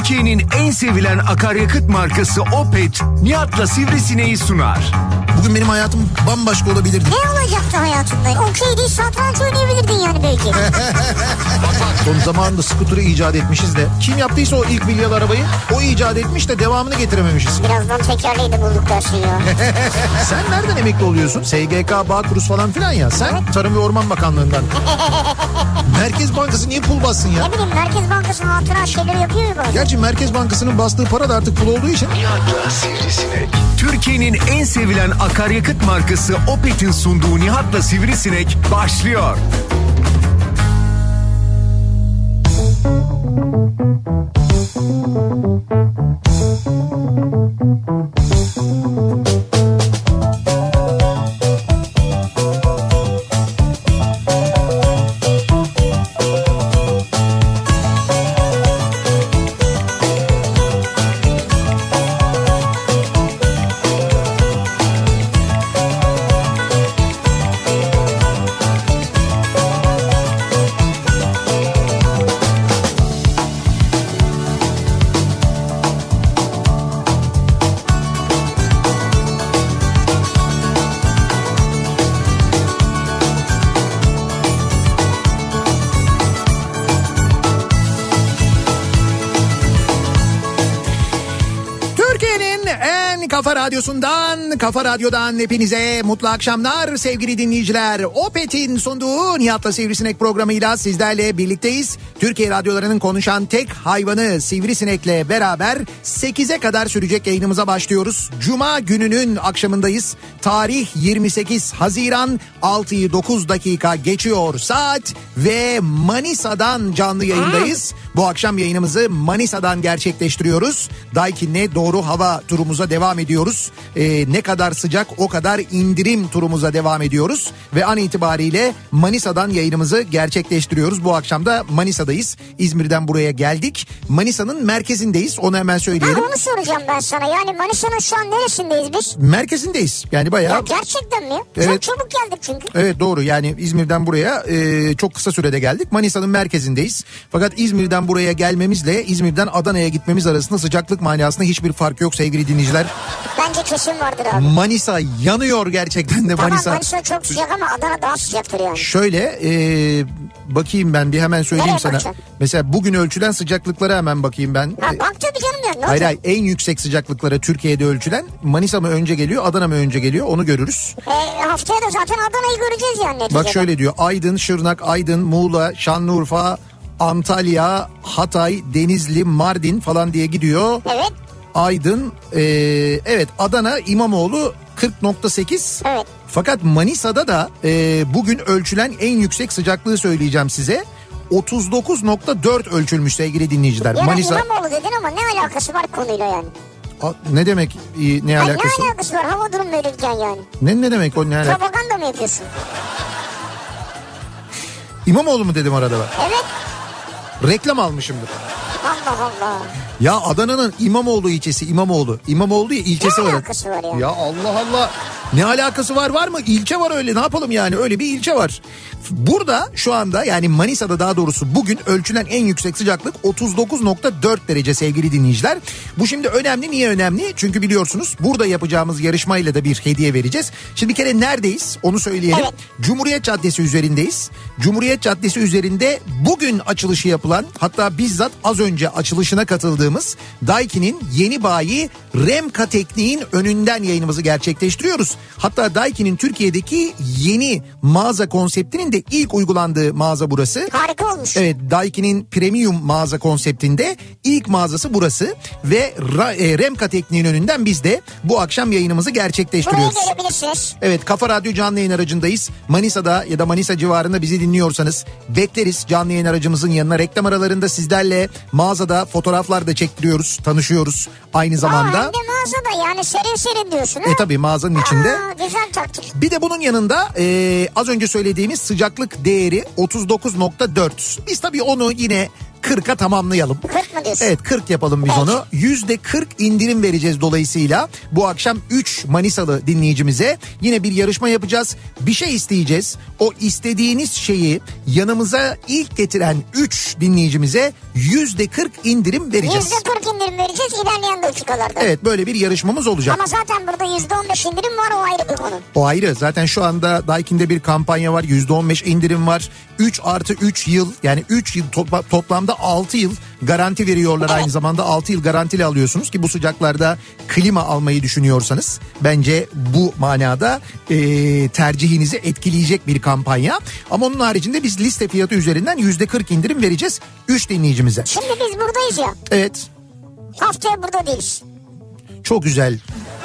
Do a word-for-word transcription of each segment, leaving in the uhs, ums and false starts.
Türkiye'nin en sevilen akaryakıt markası Opet, Nihat'la Sivrisineği sunar. Bugün benim hayatım bambaşka olabilirdi. Ne olacaktı hayatında? Okey değil, satranç oynayabilirdin yani belki. Son zamanında skuter'ı icat etmişiz de. Kim yaptıysa o ilk milyar arabayı o icat etmiş de devamını getirememişiz. Birazdan tekerleği de bulduk dersin ya. Sen nereden emekli oluyorsun? S G K, Bağkuruz falan filan ya. Sen evet. Tarım ve Orman Bakanlığı'ndan. Merkez Bankası niye pul bassın ya? Ne bileyim, Merkez Bankası hatıra şeyleri yapıyor ya bazen. Gerçi Merkez Bankası'nın bastığı para da artık pul olduğu için. Nihat'la Sivrisinek. Türkiye'nin en sevilen akaryakıt markası Opet'in sunduğu Nihat'la Sivrisinek başlıyor. Kafa Radyosu'ndan, Kafa Radyo'dan hepinize mutlu akşamlar sevgili dinleyiciler. Opet'in sunduğu Nihat'la Sivrisinek programıyla sizlerle birlikteyiz. Türkiye radyolarının konuşan tek hayvanı Sivrisinek'le beraber sekize kadar sürecek yayınımıza başlıyoruz. Cuma gününün akşamındayız. Tarih yirmi sekiz Haziran, altıyı dokuz dakika geçiyor saat ve Manisa'dan canlı yayındayız. Bu akşam yayınımızı Manisa'dan gerçekleştiriyoruz. Daikin'le doğru hava turumuza devam ediyoruz. Ee, ne kadar sıcak o kadar indirim turumuza devam ediyoruz. Ve an itibariyle Manisa'dan yayınımızı gerçekleştiriyoruz. Bu akşam da Manisa'dayız. İzmir'den buraya geldik. Manisa'nın merkezindeyiz. Onu hemen söyleyelim. Ha, onu soracağım ben sana. Yani Manisa'nın şu an neresindeyiz biz? Merkezindeyiz. Yani bayağı. Ya gerçekten mi? Evet. Çok çabuk geldik çünkü. Evet doğru. Yani İzmir'den buraya e, çok kısa sürede geldik. Manisa'nın merkezindeyiz. Fakat İzmir'den buraya gelmemizle İzmir'den Adana'ya gitmemiz arasında sıcaklık manasında hiçbir fark yok sevgili dinleyiciler. Bence kesin vardır abi. Manisa yanıyor gerçekten de. Tamam, Manisa. Manisa çok sıcak ama Adana daha sıcaktır yani. Şöyle e, bakayım ben bir hemen söyleyeyim Nereye sana. bakacaksın? Mesela bugün ölçülen sıcaklıklara hemen bakayım ben. Ha, bak tabii canım ya. Ne hayır olacak? hayır, en yüksek sıcaklıklara Türkiye'de ölçülen Manisa mı önce geliyor, Adana mı önce geliyor, onu görürüz. E, haftaya da zaten Adana'yı göreceğiz yani neticede. Bak şöyle diyor: Aydın, Şırnak, Aydın, Muğla, Şanlıurfa, Antalya, Hatay, Denizli, Mardin falan diye gidiyor. Evet. Aydın, e, evet Adana, İmamoğlu kırk nokta sekiz. Evet. Fakat Manisa'da da e, bugün ölçülen en yüksek sıcaklığı söyleyeceğim size. otuz dokuz nokta dört ölçülmüş sevgili dinleyiciler. Ya Manisa... İmamoğlu dedin ama ne alakası var konuyla yani? A, ne demek e, ne Hayır, alakası? ne alakası var hava durum böyleyken yani? Ne, ne demek o, ne alakası? Propaganda mı yapıyorsun? İmamoğlu mu dedim arada ben? Evet. Reklam almışımdır. Allah Allah. Ya Adana'nın İmamoğlu ilçesi, İmamoğlu. İmamoğlu ilçesi ne var. Ne alakası var ya? Ya Allah Allah. Ne alakası var var mı? İlçe var öyle, ne yapalım yani, öyle bir ilçe var. Burada şu anda, yani Manisa'da daha doğrusu bugün ölçülen en yüksek sıcaklık otuz dokuz nokta dört derece sevgili dinleyiciler. Bu şimdi önemli. Niye önemli? Çünkü biliyorsunuz burada yapacağımız yarışmayla da bir hediye vereceğiz. Şimdi bir kere neredeyiz onu söyleyelim. Evet. Cumhuriyet Caddesi üzerindeyiz. Cumhuriyet Caddesi üzerinde bugün açılışı yapılan, hatta bizzat az önce açılışına katıldığımız Daikin'in yeni bayi Remka Teknik'in önünden yayınımızı gerçekleştiriyoruz. Hatta Daikin'in Türkiye'deki yeni mağaza konseptinin de ilk uygulandığı mağaza burası. Harika olmuş. Evet, Daikin'in premium mağaza konseptinde ilk mağazası burası ve Remka Teknik'in önünden biz de bu akşam yayınımızı gerçekleştiriyoruz. Buraya gelebilirsiniz. Evet, Kafa Radyo canlı yayın aracındayız. Manisa'da ya da Manisa civarında bizi dinliyorsanız bekleriz canlı yayın aracımızın yanına. Reklam aralarında sizlerle mağazada fotoğraflar da çektiriyoruz, tanışıyoruz aynı zamanda. Aa, hem de mağazada yani serin serin diyorsun ha? E tabii mağazanın içinde. Aa, güzel taktik. Bir de bunun yanında e, az önce söylediğimiz sıcaklık değeri otuz dokuz nokta dört. Biz tabii onu yine kırka tamamlayalım. kırk mı diyorsun? Evet, kırk yapalım biz Evet. onu. yüzde kırk indirim vereceğiz dolayısıyla. Bu akşam üç Manisalı dinleyicimize yine bir yarışma yapacağız. Bir şey isteyeceğiz. O istediğiniz şeyi yanımıza ilk getiren üç dinleyicimize yüzde kırk indirim vereceğiz. yüzde kırk indirim vereceğiz ilerleyen dakikalarda. Evet, böyle bir yarışmamız olacak. Ama zaten burada yüzde on beş indirim var, o ayrı bir konu. O ayrı. Zaten şu anda Daikin'de bir kampanya var. yüzde on beş indirim var. üç artı üç yıl, yani üç yıl topla, toplamda altı yıl garanti veriyorlar. Evet. Aynı zamanda altı yıl garantili alıyorsunuz ki bu sıcaklarda klima almayı düşünüyorsanız bence bu manada e, tercihinizi etkileyecek bir kampanya. Ama onun haricinde biz liste fiyatı üzerinden yüzde kırk indirim vereceğiz üç dinleyicimize. Şimdi biz buradayız ya. Evet. Haftaya burada değiliz. Çok güzel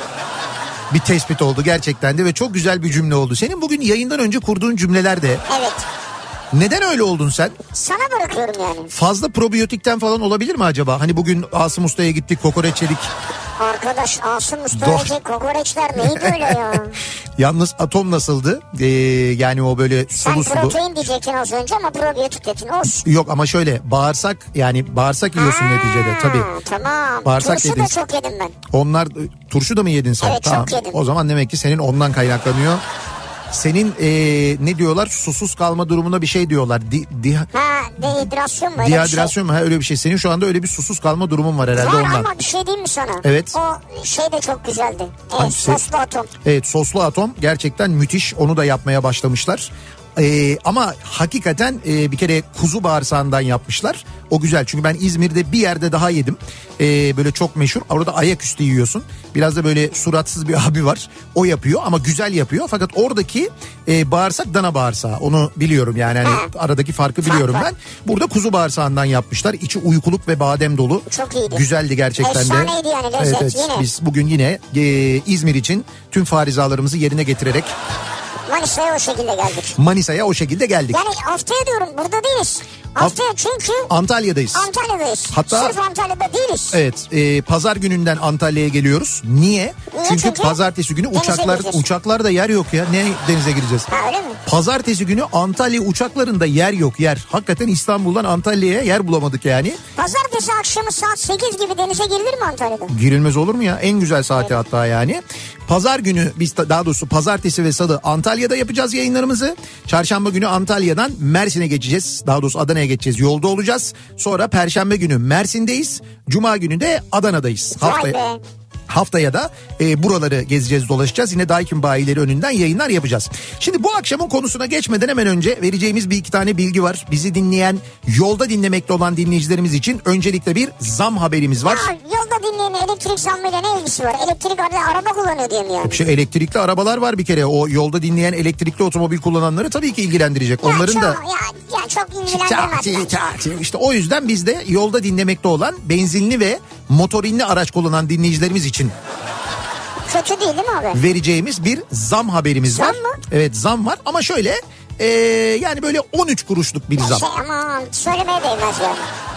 bir tespit oldu gerçekten de ve çok güzel bir cümle oldu. Senin bugün yayından önce kurduğun cümleler de. Evet. Neden öyle oldun sen? Sana bırakıyorum yani. Fazla probiyotikten falan olabilir mi acaba? Hani bugün Asım Usta'ya gittik, kokoreç yedik. Arkadaş Asım Usta Doğru. yiyecek kokoreçler neydi öyle ya? Yalnız atom nasıldı? Ee, yani o böyle Sen sulu sulu. protein diyecektin az önce ama probiyotik dedin, olsun. Yok ama şöyle bağırsak, yani bağırsak yiyorsun Ha, neticede tabii. Tamam. Bağırsak Turşu da yediniz. çok yedim ben. Onlar turşu da mı yedin sen? Evet, çok Tamam. yedim. O zaman demek ki senin ondan kaynaklanıyor. Senin ee, ne diyorlar, susuz kalma durumuna bir şey diyorlar. Di, di, Ha dehidrasyon mu öyle Dehidrasyon mu? Ha, öyle bir şey. Senin şu anda öyle bir susuz kalma durumun var bir şey? herhalde Var ondan. ama bir şey diyeyim mi sana? Evet. O şey de çok güzeldi. Evet, Hangisi? soslu atom. Evet, soslu atom gerçekten müthiş, onu da yapmaya başlamışlar. Ee, ama hakikaten e, bir kere kuzu bağırsağından yapmışlar. O güzel, çünkü ben İzmir'de bir yerde daha yedim. Ee, böyle çok meşhur. Orada ayaküstü yiyorsun. Biraz da böyle suratsız bir abi var. O yapıyor ama güzel yapıyor. Fakat oradaki e, bağırsak dana bağırsağı. Onu biliyorum yani. Hani aradaki farkı biliyorum Fark ben. var. Burada kuzu bağırsağından yapmışlar. İçi uykuluk ve badem dolu. Çok iyiydi. Güzeldi gerçekten de. Efsaneydi yani, lezzet Evet, evet. yine. Biz bugün yine e, İzmir için tüm farizalarımızı yerine getirerek Manisa'ya o şekilde geldik. Manisa'ya o şekilde geldik. Yani haftaya diyorum burada değiliz. Haftaya çünkü Antalya'dayız. Antalya'dayız. Hatta- Sırf Antalya'da değiliz. Evet, e, pazar gününden Antalya'ya geliyoruz. Niye? Niye? Çünkü, Çünkü pazartesi günü denize uçaklar gireceğiz. uçaklarda yer yok ya. Ne denize gireceğiz? Ha öyle mi? Pazartesi günü Antalya uçaklarında yer yok, yer. Hakikaten İstanbul'dan Antalya'ya yer bulamadık yani. Pazartesi akşamı saat sekiz gibi denize girilir mi Antalya'da? Girilmez olur mu ya? En güzel saati hatta yani. Pazar günü biz da- daha doğrusu pazartesi ve salı Antalya'da yapacağız yayınlarımızı. Çarşamba günü Antalya'dan Mersin'e geçeceğiz. Daha doğrusu Adana'ya geçeceğiz. Yolda olacağız. Sonra Perşembe günü Mersin'deyiz. Cuma günü de Adana'dayız. Vay Haftaya, be. haftaya da e, buraları gezeceğiz, dolaşacağız. Yine Daikin bayileri önünden yayınlar yapacağız. Şimdi bu akşamın konusuna geçmeden hemen önce vereceğimiz bir iki tane bilgi var. Bizi dinleyen, yolda dinlemekte olan dinleyicilerimiz için öncelikle bir zam haberimiz var. Ya yolda dinleyen elektrik zammıyla ne ilgisi var? Elektrik arada araba kullanıyor diye mi yani? Şey, elektrikli arabalar var bir kere. O yolda dinleyen elektrikli otomobil kullananları tabii ki ilgilendirecek. Ya Onların çok, da Ya, ya çok ilgilendirmez. işte o yüzden biz de yolda dinlemekte olan benzinli ve motorinli araç kullanan dinleyicilerimiz için Kötü değil değil mi abi? vereceğimiz bir zam haberimiz Zam var. mı? Evet, zam var ama şöyle e, yani böyle on üç kuruşluk bir zam. Şey aman söylemeye değmez yani.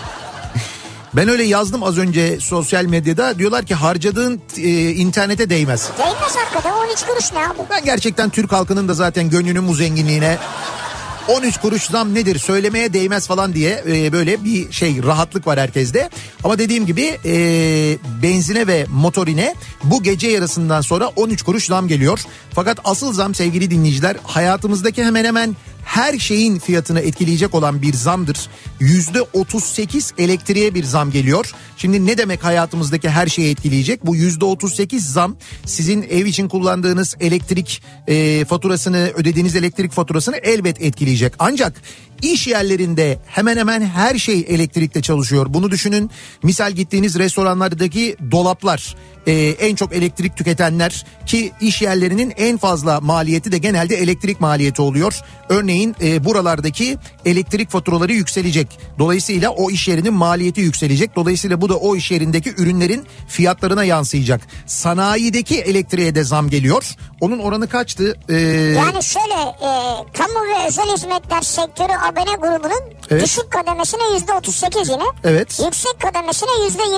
Ben öyle yazdım az önce sosyal medyada, diyorlar ki harcadığın e, internete değmez. Değmez hakikaten, on üç kuruş ne abi? Ben gerçekten Türk halkının da zaten gönlünün bu zenginliğine on üç kuruş zam nedir söylemeye değmez falan diye e, böyle bir şey, rahatlık var herkeste. Ama dediğim gibi e, benzine ve motorine bu gece yarısından sonra on üç kuruş zam geliyor. Fakat asıl zam sevgili dinleyiciler, hayatımızdaki hemen hemen her şeyin fiyatını etkileyecek olan bir zamdır. yüzde otuz sekiz elektriğe bir zam geliyor. Şimdi ne demek hayatımızdaki her şeyi etkileyecek? Bu yüzde otuz sekiz zam sizin ev için kullandığınız elektrik e, faturasını, ödediğiniz elektrik faturasını elbet etkileyecek. Ancak iş yerlerinde hemen hemen her şey elektrikle çalışıyor. Bunu düşünün. Misal gittiğiniz restoranlardaki dolaplar e, en çok elektrik tüketenler, ki iş yerlerinin en fazla maliyeti de genelde elektrik maliyeti oluyor. Örneğin e, buralardaki elektrik faturaları yükselecek. Dolayısıyla o iş yerinin maliyeti yükselecek. Dolayısıyla bu da o iş yerindeki ürünlerin fiyatlarına yansıyacak. Sanayideki elektriğe de zam geliyor. Onun oranı kaçtı? Ee, Yani şöyle e, kamu ve özel hizmetler sektörü abone grubunun Evet. düşük kademesine yüzde otuz sekiz yine. Evet. Yüksek kademesine yüzde yirmi.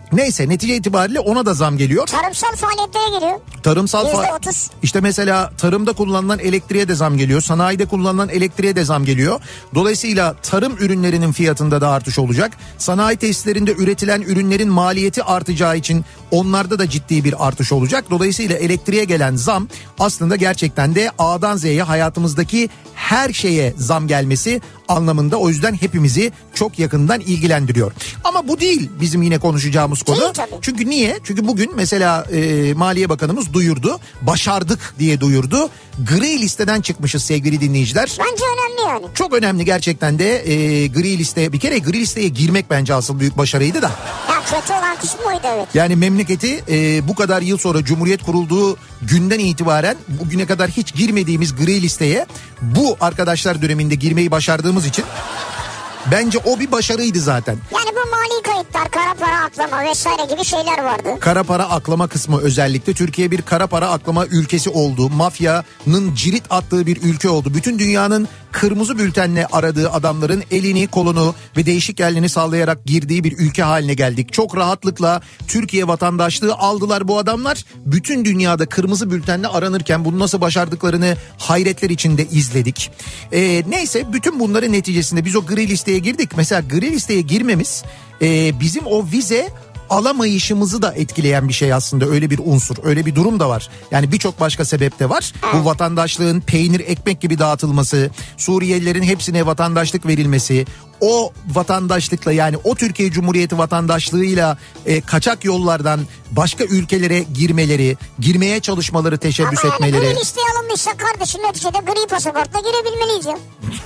Neyse netice itibariyle ona da zam geliyor. Tarımsal faaliyetlere geliyor. Tarımsal fa- yüzde otuz. İşte mesela tarımda kullanılan elektriğe de zam geliyor. Sanayide kullanılan elektriğe de zam geliyor. Dolayısıyla tarım ürünlerinin fiyatında da artış olacak. Sanayi tesislerinde üretilen ürünlerin maliyeti artacağı için onlarda da ciddi bir artış olacak. Dolayısıyla elektriğe gelen zam aslında gerçekten de A'dan Z'ye hayatımızdaki her şeye zam gelmesi anlamında. O yüzden hepimizi çok yakından ilgilendiriyor. Ama bu değil bizim yine konuşacağımız konu. Değil tabii. Çünkü niye? Çünkü bugün mesela e, Maliye Bakanımız duyurdu. Başardık diye duyurdu. Gri listeden çıkmışız sevgili dinleyiciler. Bence önemli yani. Çok önemli gerçekten de e, gri listeye, bir kere gri listeye girmek bence asıl büyük başarıydı da. Ya kötü olan kısmı oydu, evet. Yani memleketi e, bu kadar yıl sonra Cumhuriyet kurulduğu günden itibaren bugüne kadar hiç girmediğimiz gri listeye bu arkadaşlar döneminde girmeyi başardığımız için bence o bir başarıydı zaten. Yani bu mali kayıtlar, kara para aklama vesaire gibi şeyler vardı. Kara para aklama kısmı özellikle Türkiye bir kara para aklama ülkesi oldu. Mafyanın cirit attığı bir ülke oldu. Bütün dünyanın kırmızı bültenle aradığı adamların elini, kolunu ve değişik yerlerini sallayarak girdiği bir ülke haline geldik. Çok rahatlıkla Türkiye vatandaşlığı aldılar bu adamlar. Bütün dünyada kırmızı bültenle aranırken bunu nasıl başardıklarını hayretler içinde izledik. Ee, neyse bütün bunların neticesinde biz o gri listeye girdik. Mesela gri listeye girmemiz e, bizim o vize alamayışımızı da etkileyen bir şey aslında, öyle bir unsur, öyle bir durum da var. Yani birçok başka sebep de var. Bu vatandaşlığın peynir ekmek gibi dağıtılması, Suriyelilerin hepsine vatandaşlık verilmesi, o vatandaşlıkla yani o Türkiye Cumhuriyeti vatandaşlığıyla e, kaçak yollardan başka ülkelere girmeleri, girmeye çalışmaları, teşebbüs Ama yani etmeleri. gri listeye alınmışsa kardeşim neticede gri pasaportla girebilmeliyiz ya.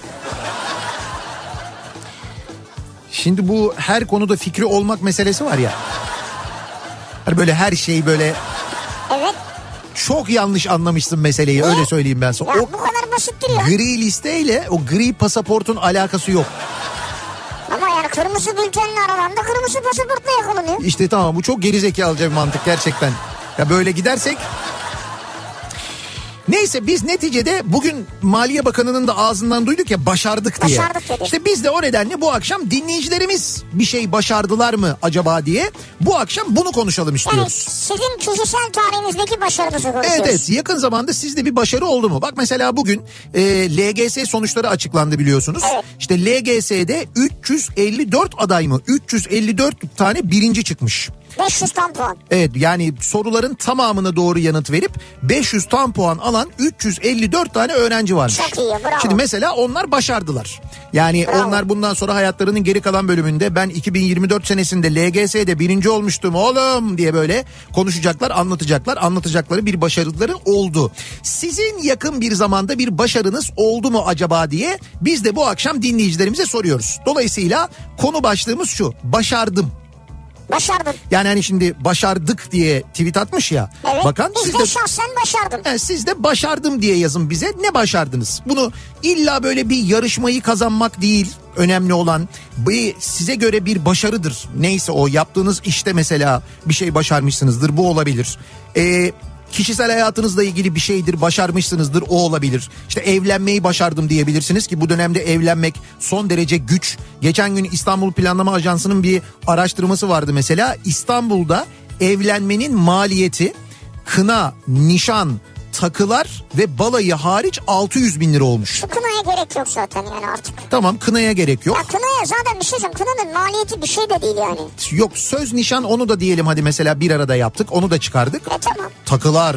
Şimdi bu her konuda fikri olmak meselesi var ya. Hani böyle her şeyi böyle Evet. çok yanlış anlamışsın meseleyi, Ne? öyle söyleyeyim ben sana. Ya O bu kadar basittir ya. gri listeyle o gri pasaportun alakası yok. Ama yani kırmızı bültenle aralarında kırmızı pasaportla yakalanıyor. İşte tamam, bu çok gerizekalıca bir mantık gerçekten. Ya böyle gidersek... Neyse biz neticede bugün Maliye Bakanı'nın da ağzından duyduk ya, başardık diye. Başardık dedi. İşte biz de o nedenle bu akşam dinleyicilerimiz bir şey başardılar mı acaba diye bu akşam bunu konuşalım Yani istiyoruz. sizin kişisel tarihinizdeki başarınızı konuşuyoruz. Evet evet, yakın zamanda sizde bir başarı oldu mu? Bak mesela bugün e, L G S sonuçları açıklandı biliyorsunuz. Evet. İşte L G S'de üç yüz elli dört aday mı? üç yüz elli dört tane birinci çıkmış. beş yüz tam puan. Evet, yani soruların tamamına doğru yanıt verip beş yüz tam puan alan üç yüz elli dört tane öğrenci varmış. Çok iyi, bravo. Şimdi mesela onlar başardılar. Yani Bravo. onlar bundan sonra hayatlarının geri kalan bölümünde ben iki bin yirmi dört senesinde L G S'de birinci olmuştum oğlum diye böyle konuşacaklar, anlatacaklar. Anlatacakları bir başarıları oldu. Sizin yakın bir zamanda bir başarınız oldu mu acaba diye biz de bu akşam dinleyicilerimize soruyoruz. Dolayısıyla konu başlığımız şu: başardım. Başardın. Yani hani şimdi başardık diye tweet atmış ya. Evet. Bakan Biz siz de de, şahsen başardım. he, siz de başardım diye yazın bize. Ne başardınız? Bunu illa böyle bir yarışmayı kazanmak değil önemli olan. Bu size göre bir başarıdır. Neyse o, yaptığınız işte mesela bir şey başarmışsınızdır. Bu olabilir. Eee Kişisel hayatınızla ilgili bir şeydir, başarmışsınızdır, o olabilir. İşte evlenmeyi başardım diyebilirsiniz ki bu dönemde evlenmek son derece güç. Geçen gün İstanbul Planlama Ajansı'nın bir araştırması vardı mesela. İstanbul'da evlenmenin maliyeti kına, nişan, takılar ve balayı hariç altı yüz bin lira olmuş. Şu kınaya gerek yok zaten yani artık. Tamam, kınaya gerek yok. Ya kınaya zaten bir şey söyleyeyim. Kınanın maliyeti bir şey de değil yani. Yok, söz nişan onu da diyelim hadi mesela bir arada yaptık, onu da çıkardık. E tamam. Takılar.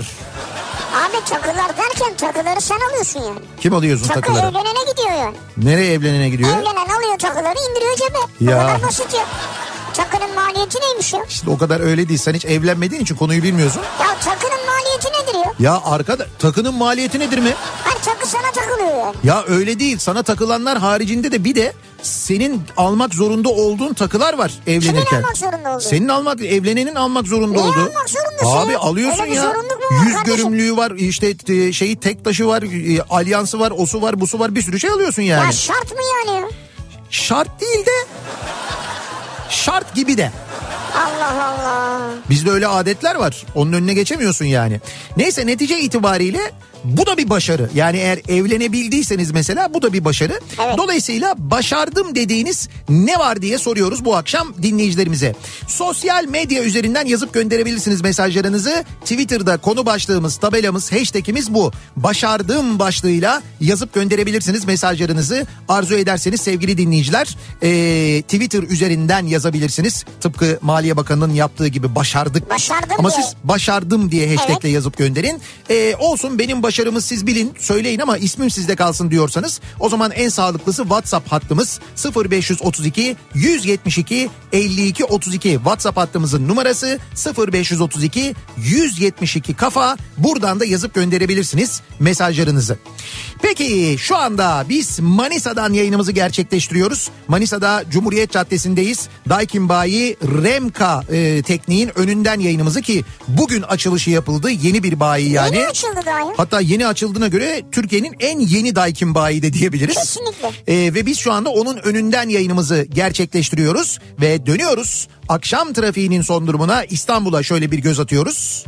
Abi takılar derken takıları sen alıyorsun yani. Kim alıyorsun Takı takıları? evlenene gidiyor yani. Nereye evlenene gidiyor? Evlenen alıyor takıları, indiriyor cebe. Ya. Bu kadar basit ya. Takının maliyeti neymiş ya? İşte o kadar öyle değil. Sen hiç evlenmediğin için konuyu bilmiyorsun. Ya takının maliyeti nedir ya? Ya arkada takının maliyeti nedir mi? Her takı sana takılıyor yani. Ya öyle değil. Sana takılanlar haricinde de bir de senin almak zorunda olduğun takılar var evlenirken. Kimin almak zorunda olduğu? Senin almak, evlenenin almak zorunda Niye olduğu. almak zorundasın Abi ya? alıyorsun Öyle bir ya. zorunluluk mu var Yüz kardeşim? görümlüğü var, işte e, şeyi tek taşı var, e, alyansı var, osu var, busu var, bir sürü şey alıyorsun yani. Ya şart mı yani ya? Şart değil de şart gibi de. Allah Allah. Bizde öyle adetler var. Onun önüne geçemiyorsun yani. Neyse netice itibariyle Bu da bir başarı. Yani eğer evlenebildiyseniz mesela bu da bir başarı. Evet. Dolayısıyla başardım dediğiniz ne var diye soruyoruz bu akşam dinleyicilerimize. Sosyal medya üzerinden yazıp gönderebilirsiniz mesajlarınızı. Twitter'da konu başlığımız, tabelamız, hashtagimiz bu. Başardım başlığıyla yazıp gönderebilirsiniz mesajlarınızı. Arzu ederseniz sevgili dinleyiciler ee, Twitter üzerinden yazabilirsiniz. Tıpkı Maliye Bakanı'nın yaptığı gibi başardık. Başardım Ama diye. siz başardım diye hashtagle Evet. yazıp gönderin. Ee, olsun benim başarımı siz bilin söyleyin ama ismim sizde kalsın diyorsanız o zaman en sağlıklısı WhatsApp hattımız sıfır beş otuz iki yüz yetmiş iki elli iki otuz iki WhatsApp hattımızın numarası sıfır beş otuz iki yüz yetmiş iki kafa. Buradan da yazıp gönderebilirsiniz mesajlarınızı. Peki şu anda biz Manisa'dan yayınımızı gerçekleştiriyoruz. Manisa'da Cumhuriyet Caddesi'ndeyiz. Daikin Bayi Remka e, tekniğin önünden yayınımızı ki bugün açılışı yapıldı. Yeni bir bayi yani. Yeni açıldı daha. Hatta yeni açıldığına göre Türkiye'nin en yeni Daikin Bayi de diyebiliriz. Kesinlikle. Ee, ve biz şu anda onun önünden yayınımızı gerçekleştiriyoruz ve dönüyoruz. Akşam trafiğinin son durumuna İstanbul'a şöyle bir göz atıyoruz.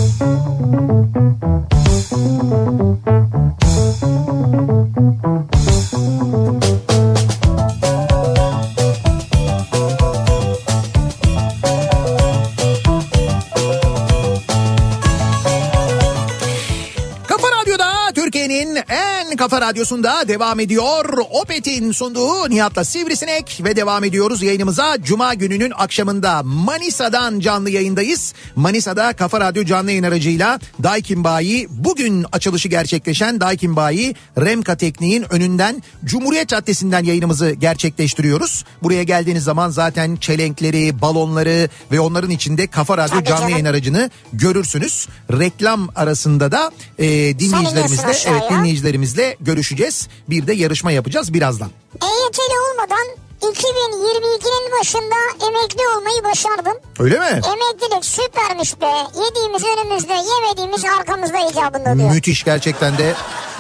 Türkiye'nin en kafa radyosunda devam ediyor. Opet'in sunduğu Nihat'la Sivrisinek ve devam ediyoruz yayınımıza. Cuma gününün akşamında Manisa'dan canlı yayındayız. Manisa'da Kafa Radyo canlı yayın aracıyla Daikin Bayi, bugün açılışı gerçekleşen Daikin Bayi Remka tekniğin önünden Cumhuriyet Caddesi'nden yayınımızı gerçekleştiriyoruz. Buraya geldiğiniz zaman zaten çelenkleri, balonları ve onların içinde Kafa Radyo Tabii canlı canım. yayın aracını görürsünüz. Reklam arasında da e, dinleyicilerimizle aşağıya. evet dinleyicilerimizle görüşeceğiz. Bir de yarışma yapacağız birazdan. E Y T'li olmadan iki bin yirmi ikinin başında emekli olmayı başardım. Öyle mi? Emeklilik süpermiş be. Yediğimiz önümüzde, yemediğimiz arkamızda icabında diyor. Müthiş gerçekten de.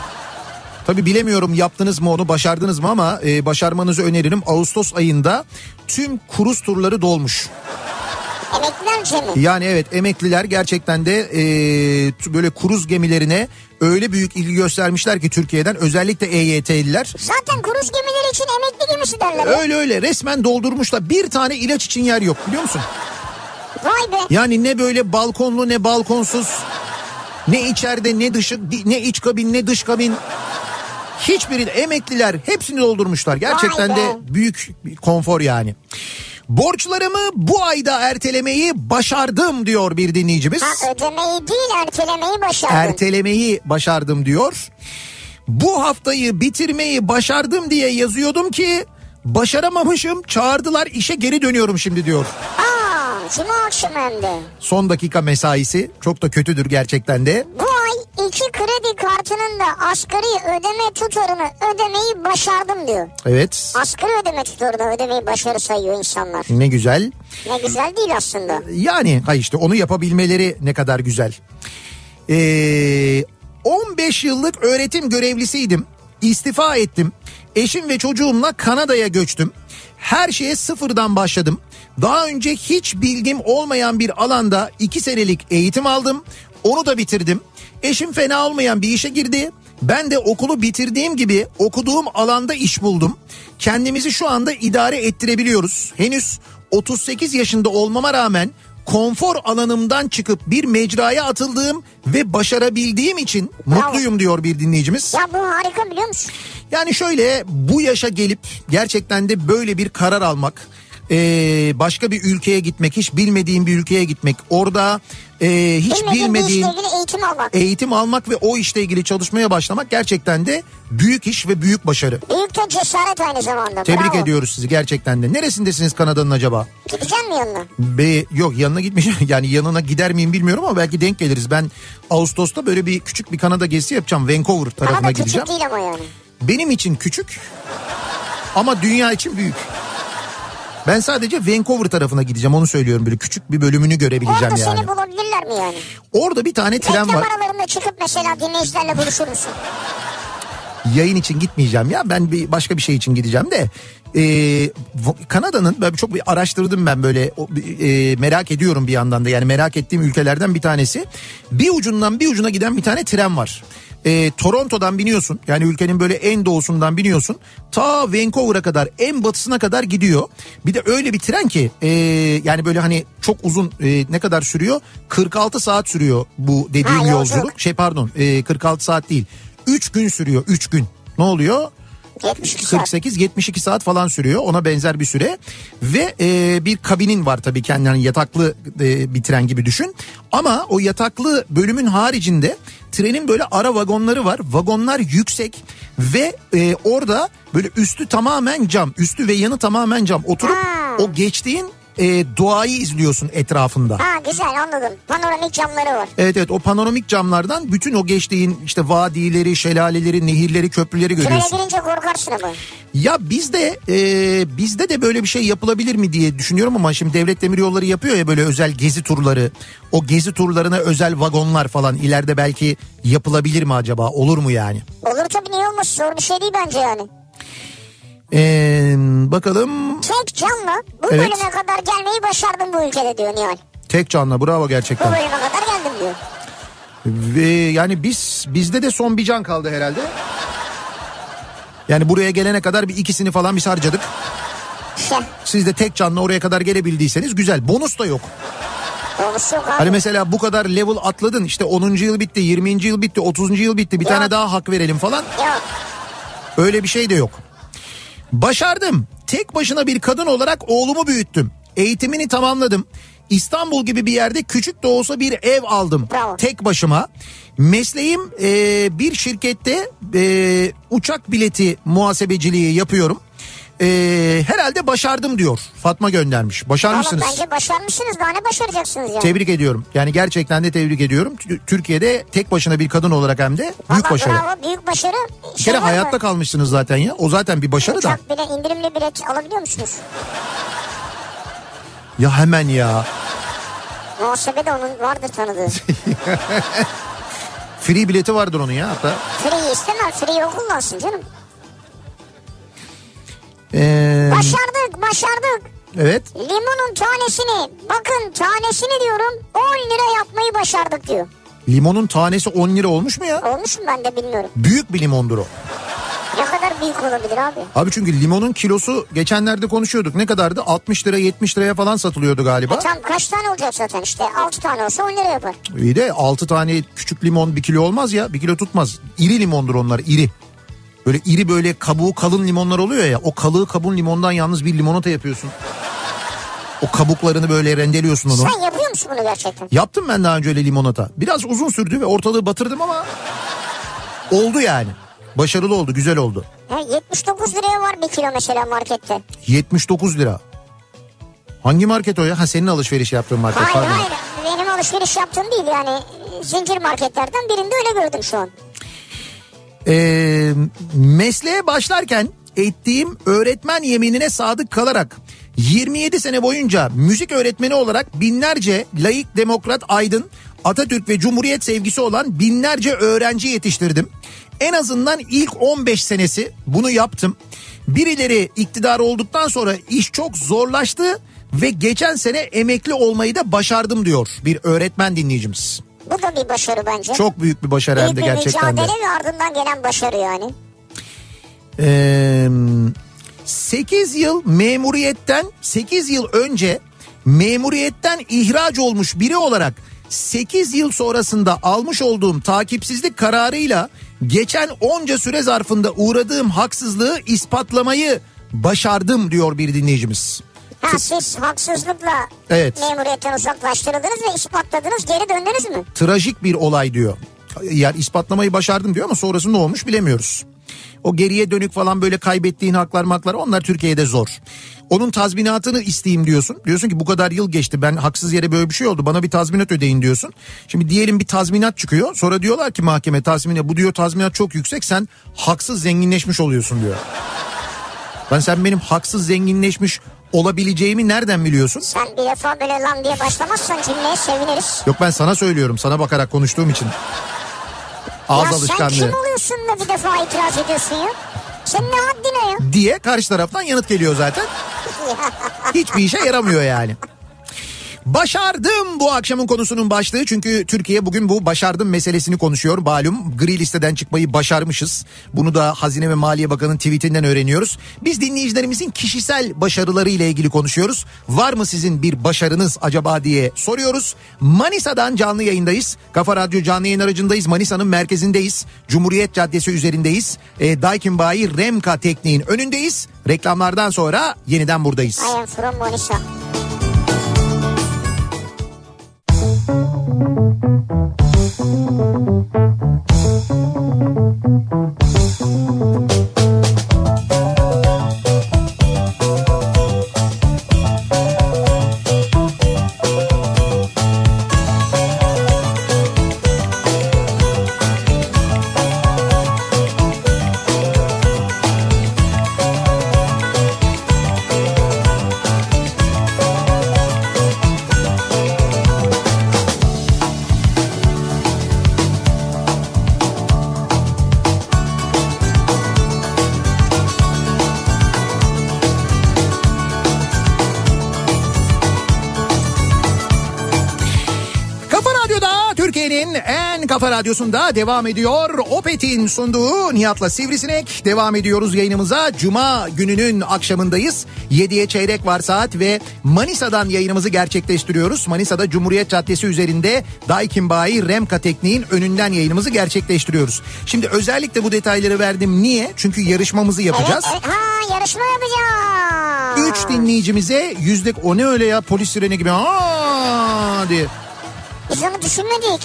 Tabii bilemiyorum yaptınız mı onu, başardınız mı ama e, başarmanızı öneririm. Ağustos ayında tüm kruz turları dolmuş. Emekliler mi? Yani evet, emekliler gerçekten de e, böyle kruz gemilerine öyle büyük ilgi göstermişler ki Türkiye'den, özellikle E Y T'liler. Zaten kruz gemileri için emekli gemisi derler. Öyle öyle resmen doldurmuşlar. Bir tane ilaç için yer yok, biliyor musun? Vay be. Yani ne böyle balkonlu ne balkonsuz, ne içeride ne dışı, ne iç kabin ne dış kabin. Hiçbiri, emekliler hepsini doldurmuşlar. Gerçekten Vay be. de büyük bir konfor yani. Borçlarımı bu ayda ertelemeyi başardım diyor bir dinleyicimiz. Ha, ödemeyi değil ertelemeyi başardın. Ertelemeyi başardım diyor. Bu haftayı bitirmeyi başardım diye yazıyordum ki başaramamışım, çağırdılar işe, geri dönüyorum şimdi diyor. Aa, cuma akşamı hem de. Son dakika mesaisi çok da kötüdür gerçekten de. Bu ay iki kredi kartının da asgari ödeme tutarını ödemeyi başardım diyor. Evet. Asgari ödeme tutarını ödemeyi başarı sayıyor insanlar. Ne güzel. Ne güzel değil aslında. Yani ha işte onu yapabilmeleri ne kadar güzel. Ee, on beş yıllık öğretim görevlisiydim. İstifa ettim. Eşim ve çocuğumla Kanada'ya göçtüm. Her şeye sıfırdan başladım. Daha önce hiç bilgim olmayan bir alanda iki senelik eğitim aldım. Onu da bitirdim. Eşim fena olmayan bir işe girdi. Ben de okulu bitirdiğim gibi okuduğum alanda iş buldum. Kendimizi şu anda idare ettirebiliyoruz. Henüz otuz sekiz yaşında olmama rağmen konfor alanımdan çıkıp bir mecraya atıldığım ve başarabildiğim için Bravo. mutluyum diyor bir dinleyicimiz. Ya bu harika, biliyor musun? Yani şöyle, bu yaşa gelip gerçekten de böyle bir karar almak, ee, başka bir ülkeye gitmek, hiç bilmediğin bir ülkeye gitmek, orada e, hiç Bilmediğin bilmediğin bir işle ilgili eğitim almak. eğitim almak ve o işle ilgili çalışmaya başlamak gerçekten de büyük iş ve büyük başarı. Büyük de cesaret aynı zamanda. Tebrik Bravo. ediyoruz sizi gerçekten de. Neresindesiniz Kanada'nın acaba? Gideceksin mi yanına? Be, yok yanına gitmeyeceğim. Yani yanına gider miyim bilmiyorum ama belki denk geliriz. Ben Ağustos'ta böyle bir küçük bir Kanada gezisi yapacağım. Vancouver tarafına Kanada gideceğim. küçük değil ama yani. Benim için küçük ama dünya için büyük. Ben sadece Vancouver tarafına gideceğim, onu söylüyorum, böyle küçük bir bölümünü görebileceğim Orada yani. seni bulabilirler mi yani? Orada bir tane tren Reklam var. aralarında çıkıp mesela dinleyicilerle buluşur musun? yayın için gitmeyeceğim ya. Ben bir başka bir şey için gideceğim de. Ee, Kanada'nın böyle çok bir araştırdım ben böyle e, merak ediyorum bir yandan da, yani merak ettiğim ülkelerden bir tanesi. Bir ucundan bir ucuna giden bir tane tren var. Ee, Toronto'dan biniyorsun, yani ülkenin böyle en doğusundan biniyorsun, ta Vancouver'a kadar, en batısına kadar gidiyor. Bir de öyle bir tren ki e, yani böyle hani çok uzun, e, ne kadar sürüyor? kırk altı saat sürüyor bu dediğim ha, yolculuk. yolculuk. Şey pardon e, kırk altı saat değil, üç gün sürüyor, üç gün. Ne oluyor? kırk sekiz yetmiş iki saat falan sürüyor, ona benzer bir süre ve e, bir kabinin var tabii, kendi yani yataklı e, bir tren gibi düşün, ama o yataklı bölümün haricinde trenin böyle ara vagonları var, vagonlar yüksek ve e, orada böyle üstü tamamen cam, üstü ve yanı tamamen cam, oturup ha. o geçtiğin E, doğayı izliyorsun etrafında. Ha güzel, anladım. Panoramik camları var. Evet evet, o panoramik camlardan bütün o geçtiğin işte vadileri, şelaleleri, nehirleri, köprüleri görüyorsun. Trene girince korkarsın ama. Ya bizde e, bizde de böyle bir şey yapılabilir mi diye düşünüyorum ama şimdi Devlet Demiryolları yapıyor ya böyle özel gezi turları. O gezi turlarına özel vagonlar falan ileride belki yapılabilir mi acaba? Olur mu yani? Olur tabii, niye olmaz? Zor bir şey değil bence yani. Ee, bakalım. Tek canla bu evet. bölüme kadar gelmeyi başardım bu ülkede diyor Nihal. Tek canla, bravo gerçekten. Bu bölüme kadar geldim diyor. Ve yani biz bizde de son bir can kaldı herhalde. Yani buraya gelene kadar bir ikisini falan biz harcadık. Şey. Siz de tek canla oraya kadar gelebildiyseniz güzel. Bonus da yok. Bonus yok abi. Hani mesela bu kadar level atladın, işte onuncu yıl bitti, yirminci yıl bitti, otuzuncu yıl bitti, bir yok. tane daha hak verelim falan. Yok. Öyle bir şey de yok. Başardım. Tek başına bir kadın olarak oğlumu büyüttüm. Eğitimini tamamladım. İstanbul gibi bir yerde küçük de olsa bir ev aldım. Bravo. Tek başıma. Mesleğim e, bir şirkette e, uçak bileti muhasebeciliği yapıyorum. E, herhalde başardım diyor. Fatma göndermiş. Başarmışsınız. Ama bence başarmışsınız. Daha ne başaracaksınız yani? Tebrik ediyorum. Yani gerçekten de tebrik ediyorum. Türkiye'de tek başına bir kadın olarak hem de büyük Vallahi başarı. Bravo, büyük başarı. Bir kere hayatta kalmışsınız zaten ya. O zaten bir başarı uçak da. Uçak bile indirimli bilet alabiliyor musunuz? Ya hemen ya. Muhasebede onun vardır tanıdığı. Free bileti vardır onun ya hatta. Free istemem. Free o kullansın canım. Ee... Başardık başardık. Evet. Limonun tanesini, bakın tanesini diyorum, on lira yapmayı başardık diyor. Limonun tanesi on lira olmuş mu ya? Olmuş mu, ben de bilmiyorum. Büyük bir limondur o. Ne kadar büyük olabilir abi? Abi çünkü limonun kilosu geçenlerde konuşuyorduk. Ne kadardı? altmış lira yetmiş liraya falan satılıyordu galiba. E tam kaç tane olacak zaten işte? altı tane olsa on lira yapar. İyi de altı tane küçük limon bir kilo olmaz ya. bir kilo tutmaz. İri limondur onlar, iri. Böyle iri böyle kabuğu kalın limonlar oluyor ya. O kalığı kabuğun limondan yalnız bir limonata yapıyorsun. O kabuklarını böyle rendeliyorsun onu. Sen yapıyor musun bunu gerçekten? Yaptım ben daha önce öyle limonata. Biraz uzun sürdü ve ortalığı batırdım ama oldu yani. Başarılı oldu, güzel oldu. Ya yetmiş dokuz liraya var bir kilo mesela markette. yetmiş dokuz lira. Hangi market o ya? Ha, senin alışveriş yaptığın market. Hayır pardon. hayır, benim alışveriş yaptığım değil yani. Zincir marketlerden birinde öyle gördüm şu an. Ee, mesleğe başlarken ettiğim öğretmen yeminine sadık kalarak yirmi yedi sene boyunca müzik öğretmeni olarak binlerce laik, demokrat, aydın, Atatürk ve Cumhuriyet sevgisi olan binlerce öğrenci yetiştirdim. En azından ilk on beş senesi bunu yaptım. Birileri iktidar olduktan sonra iş çok zorlaştı ve geçen sene emekli olmayı da başardım diyor bir öğretmen dinleyicimiz. Bu da bir başarı bence. Çok büyük bir başarı büyük hem de bir gerçekten de. Büyük bir mücadele ve ardından gelen başarı yani. Ee, sekiz yıl memuriyetten sekiz yıl önce memuriyetten ihraç olmuş biri olarak sekiz yıl sonrasında almış olduğum takipsizlik kararıyla geçen onca süre zarfında uğradığım haksızlığı ispatlamayı başardım diyor bir dinleyicimiz. Ha, siz haksızlıkla evet. memuriyetten uzaklaştırıldınız ve ispatladınız, geri döndünüz mü? Trajik bir olay diyor. Yani ispatlamayı başardım diyor ama sonrası ne olmuş bilemiyoruz. O geriye dönük falan böyle kaybettiğin haklar maklar, onlar Türkiye'de zor. Onun tazminatını isteyeyim diyorsun. Diyorsun ki bu kadar yıl geçti, ben haksız yere böyle bir şey oldu, bana bir tazminat ödeyin diyorsun. Şimdi diyelim bir tazminat çıkıyor, sonra diyorlar ki mahkeme tazminat, bu diyor tazminat çok yüksek, sen haksız zenginleşmiş oluyorsun diyor. Ben sen benim haksız zenginleşmiş olabileceğimi nereden biliyorsun? Sen bir defa böyle lan diye başlamazsan cümleye seviniriz. Yok, ben sana söylüyorum, sana bakarak konuştuğum için. Ağız ya alışkanlığı. sen kim oluyorsun da bir defa itiraz ediyorsun ya? Senin ne haddine ya? Diye karşı taraftan yanıt geliyor zaten. Hiçbir işe yaramıyor yani. Başardım bu akşamın konusunun başlığı, çünkü Türkiye bugün bu başardım meselesini konuşuyor. Malum gri listeden çıkmayı başarmışız. Bunu da Hazine ve Maliye Bakanı'nın tweetinden öğreniyoruz. Biz dinleyicilerimizin kişisel başarıları ile ilgili konuşuyoruz. Var mı sizin bir başarınız acaba diye soruyoruz. Manisa'dan canlı yayındayız. Kafa Radyo canlı yayın aracındayız. Manisa'nın merkezindeyiz. Cumhuriyet Caddesi üzerindeyiz. E, Daikin Bayi Remka Tekniğin önündeyiz. Reklamlardan sonra yeniden buradayız. I am from Manisa. Kafa Radyosu'nda devam ediyor. Opet'in sunduğu Nihat'la Sivrisinek. Devam ediyoruz yayınımıza. Cuma gününün akşamındayız. yediye çeyrek var saat ve Manisa'dan yayınımızı gerçekleştiriyoruz. Manisa'da Cumhuriyet Caddesi üzerinde Daikin Bayi Remka Tekniğin önünden yayınımızı gerçekleştiriyoruz. Şimdi özellikle bu detayları verdim. Niye? Çünkü yarışmamızı yapacağız. Evet, evet. Ha, yarışma yapacağız. Üç dinleyicimize yüzde... O ne öyle ya, polis sireni gibi aa diye. Biz onu düşünmedik.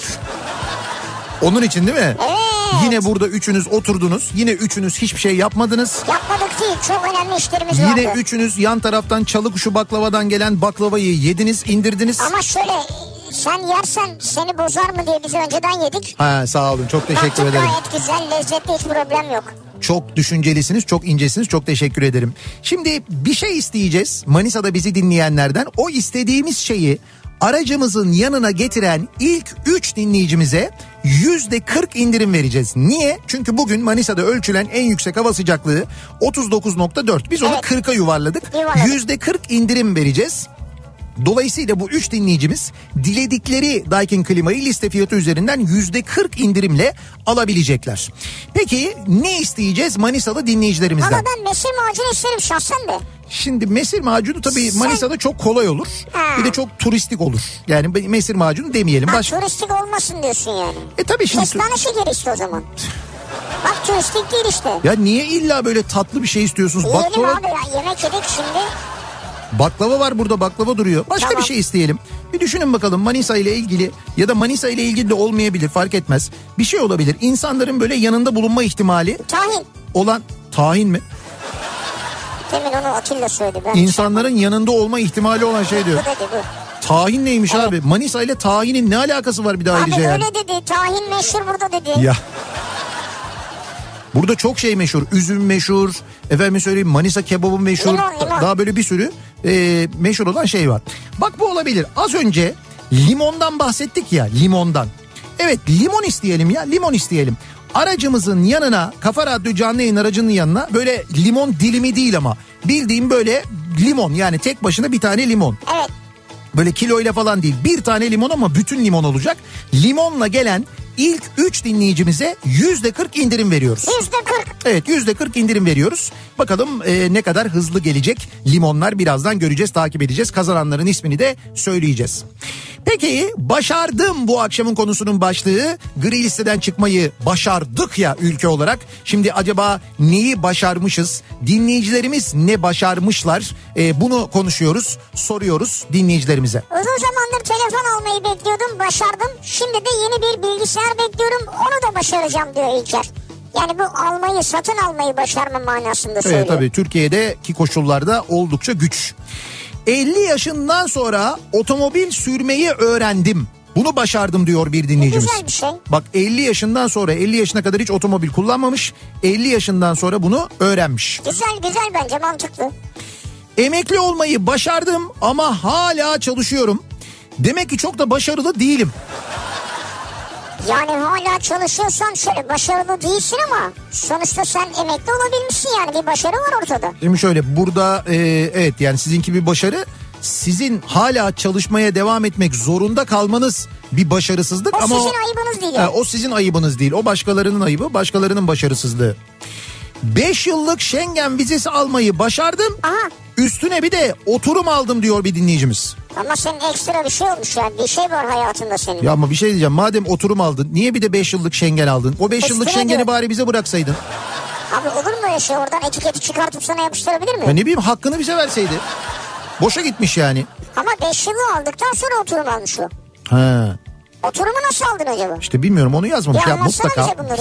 Onun için değil mi? Evet. Yine burada üçünüz oturdunuz. Yine üçünüz hiçbir şey yapmadınız. Yapmadık değil. Çok önemli işlerimiz Yine vardı. Yine üçünüz yan taraftan çalı kuşu baklavadan gelen baklavayı yediniz, indirdiniz. Ama şöyle, sen yersen seni bozar mı diye biz önceden yedik. Ha, sağ olun, çok teşekkür Baktık, ederim. gayet güzel, lezzetli, hiç problem yok. Çok düşüncelisiniz, çok incesiniz, çok teşekkür ederim. Şimdi bir şey isteyeceğiz Manisa'da bizi dinleyenlerden. O istediğimiz şeyi aracımızın yanına getiren ilk üç dinleyicimize yüzde kırk indirim vereceğiz. Niye? Çünkü bugün Manisa'da ölçülen en yüksek hava sıcaklığı otuz dokuz nokta dört. Biz onu evet. kırka yuvarladık. Yuvarladık. yüzde kırk indirim vereceğiz. Dolayısıyla bu üç dinleyicimiz diledikleri Daikin klimayı liste fiyatı üzerinden yüzde kırk indirimle alabilecekler. Peki ne isteyeceğiz Manisalı dinleyicilerimizden? Ama ben mesir macunu isterim şahsen de. Şimdi mesir macunu tabii Sen... Manisa'da çok kolay olur. Ha. Bir de çok turistik olur. Yani mesir macunu demeyelim. Ha, Baş... turistik olmasın diyorsun yani. E tabii şimdi... Kestane şekeri işte o zaman. Bak turistik değil işte. Ya niye illa böyle tatlı bir şey istiyorsunuz? Yiyelim baklava... abi ya, yemek yedik şimdi. Baklava var burada, baklava duruyor. Başka tamam. bir şey isteyelim. Bir düşünün bakalım Manisa ile ilgili ya da Manisa ile ilgili de olmayabilir, fark etmez. Bir şey olabilir. İnsanların böyle yanında bulunma ihtimali Tahin. olan tahin mi? Demin onu Atilla söyledi. Ben İnsanların şey yanında olma ihtimali olan şey diyor. Bu dedi bu. Tahin neymiş evet. abi? Manisa ile tahinin ne alakası var bir daha ayrıca yani? yani? Abi öyle dedi. Tahin meşhur burada dedi. Ya. Burada çok şey meşhur. Üzüm meşhur. Efendim söyleyeyim, Manisa kebabı meşhur. Limon, limon. Daha böyle bir sürü e, meşhur olan şey var. Bak bu olabilir. Az önce limondan bahsettik ya, limondan. Evet, limon isteyelim ya, limon isteyelim. Aracımızın yanına, Kafa Radyo canlı yayın aracının yanına böyle limon dilimi değil ama bildiğim böyle limon, yani tek başına bir tane limon. Evet. Böyle kiloyla falan değil, bir tane limon ama bütün limon olacak. Limonla gelen ilk üç dinleyicimize yüzde kırk indirim veriyoruz. Yüzde kırk. Evet, yüzde kırk indirim veriyoruz. Bakalım e, ne kadar hızlı gelecek limonlar, birazdan göreceğiz, takip edeceğiz. Kazananların ismini de söyleyeceğiz. Peki başardım bu akşamın konusunun başlığı. Gri listeden çıkmayı başardık ya ülke olarak. Şimdi acaba neyi başarmışız? Dinleyicilerimiz ne başarmışlar? E, bunu konuşuyoruz, soruyoruz dinleyicilerimize. Uzun zamandır telefon almayı bekliyordum, başardım. Şimdi de yeni bir bilgisayar bekliyorum, onu da başaracağım diyor İlker. Yani bu almayı, satın almayı başarma manasında söylüyor. Evet tabii, Türkiye'deki koşullarda oldukça güç. elli yaşından sonra otomobil sürmeyi öğrendim. Bunu başardım diyor bir dinleyicimiz. Güzel bir şey. Bak elli yaşından sonra, elli yaşına kadar hiç otomobil kullanmamış. elli yaşından sonra bunu öğrenmiş. Güzel güzel, bence mantıklı. Emekli olmayı başardım ama hala çalışıyorum. Demek ki çok da başarılı değilim. Yani hala çalışıyorsan şöyle başarılı değilsin ama sonuçta sen emekli olabilmişsin, yani bir başarı var ortada. Şimdi şöyle burada e, evet yani sizinki bir başarı, sizin hala çalışmaya devam etmek zorunda kalmanız bir başarısızlık. O ama sizin o, ayıbınız değil. Yani. E, o sizin ayıbınız değil, o başkalarının ayıbı, başkalarının başarısızlığı. beş yıllık Schengen vizesi almayı başardım. Aha. Üstüne bir de oturum aldım diyor bir dinleyicimiz. Ama senin ekstra bir şey olmuş yani, bir şey var hayatında senin. Ya ama bir şey diyeceğim, madem oturum aldın niye bir de beş yıllık Schengen aldın? O beş yıllık Schengen'i diyor. bari bize bıraksaydın. Abi olur mu öyle şey, oradan etiketi çıkartıp sana yapıştırabilir mi? Ya ne bileyim, hakkını bize verseydi. Boşa gitmiş yani. Ama beş yılı aldıktan sonra oturum almış o. Ha. Oturumu nasıl aldın acaba? İşte bilmiyorum, onu yazmamış ya. ya mutlaka. Bize bunları.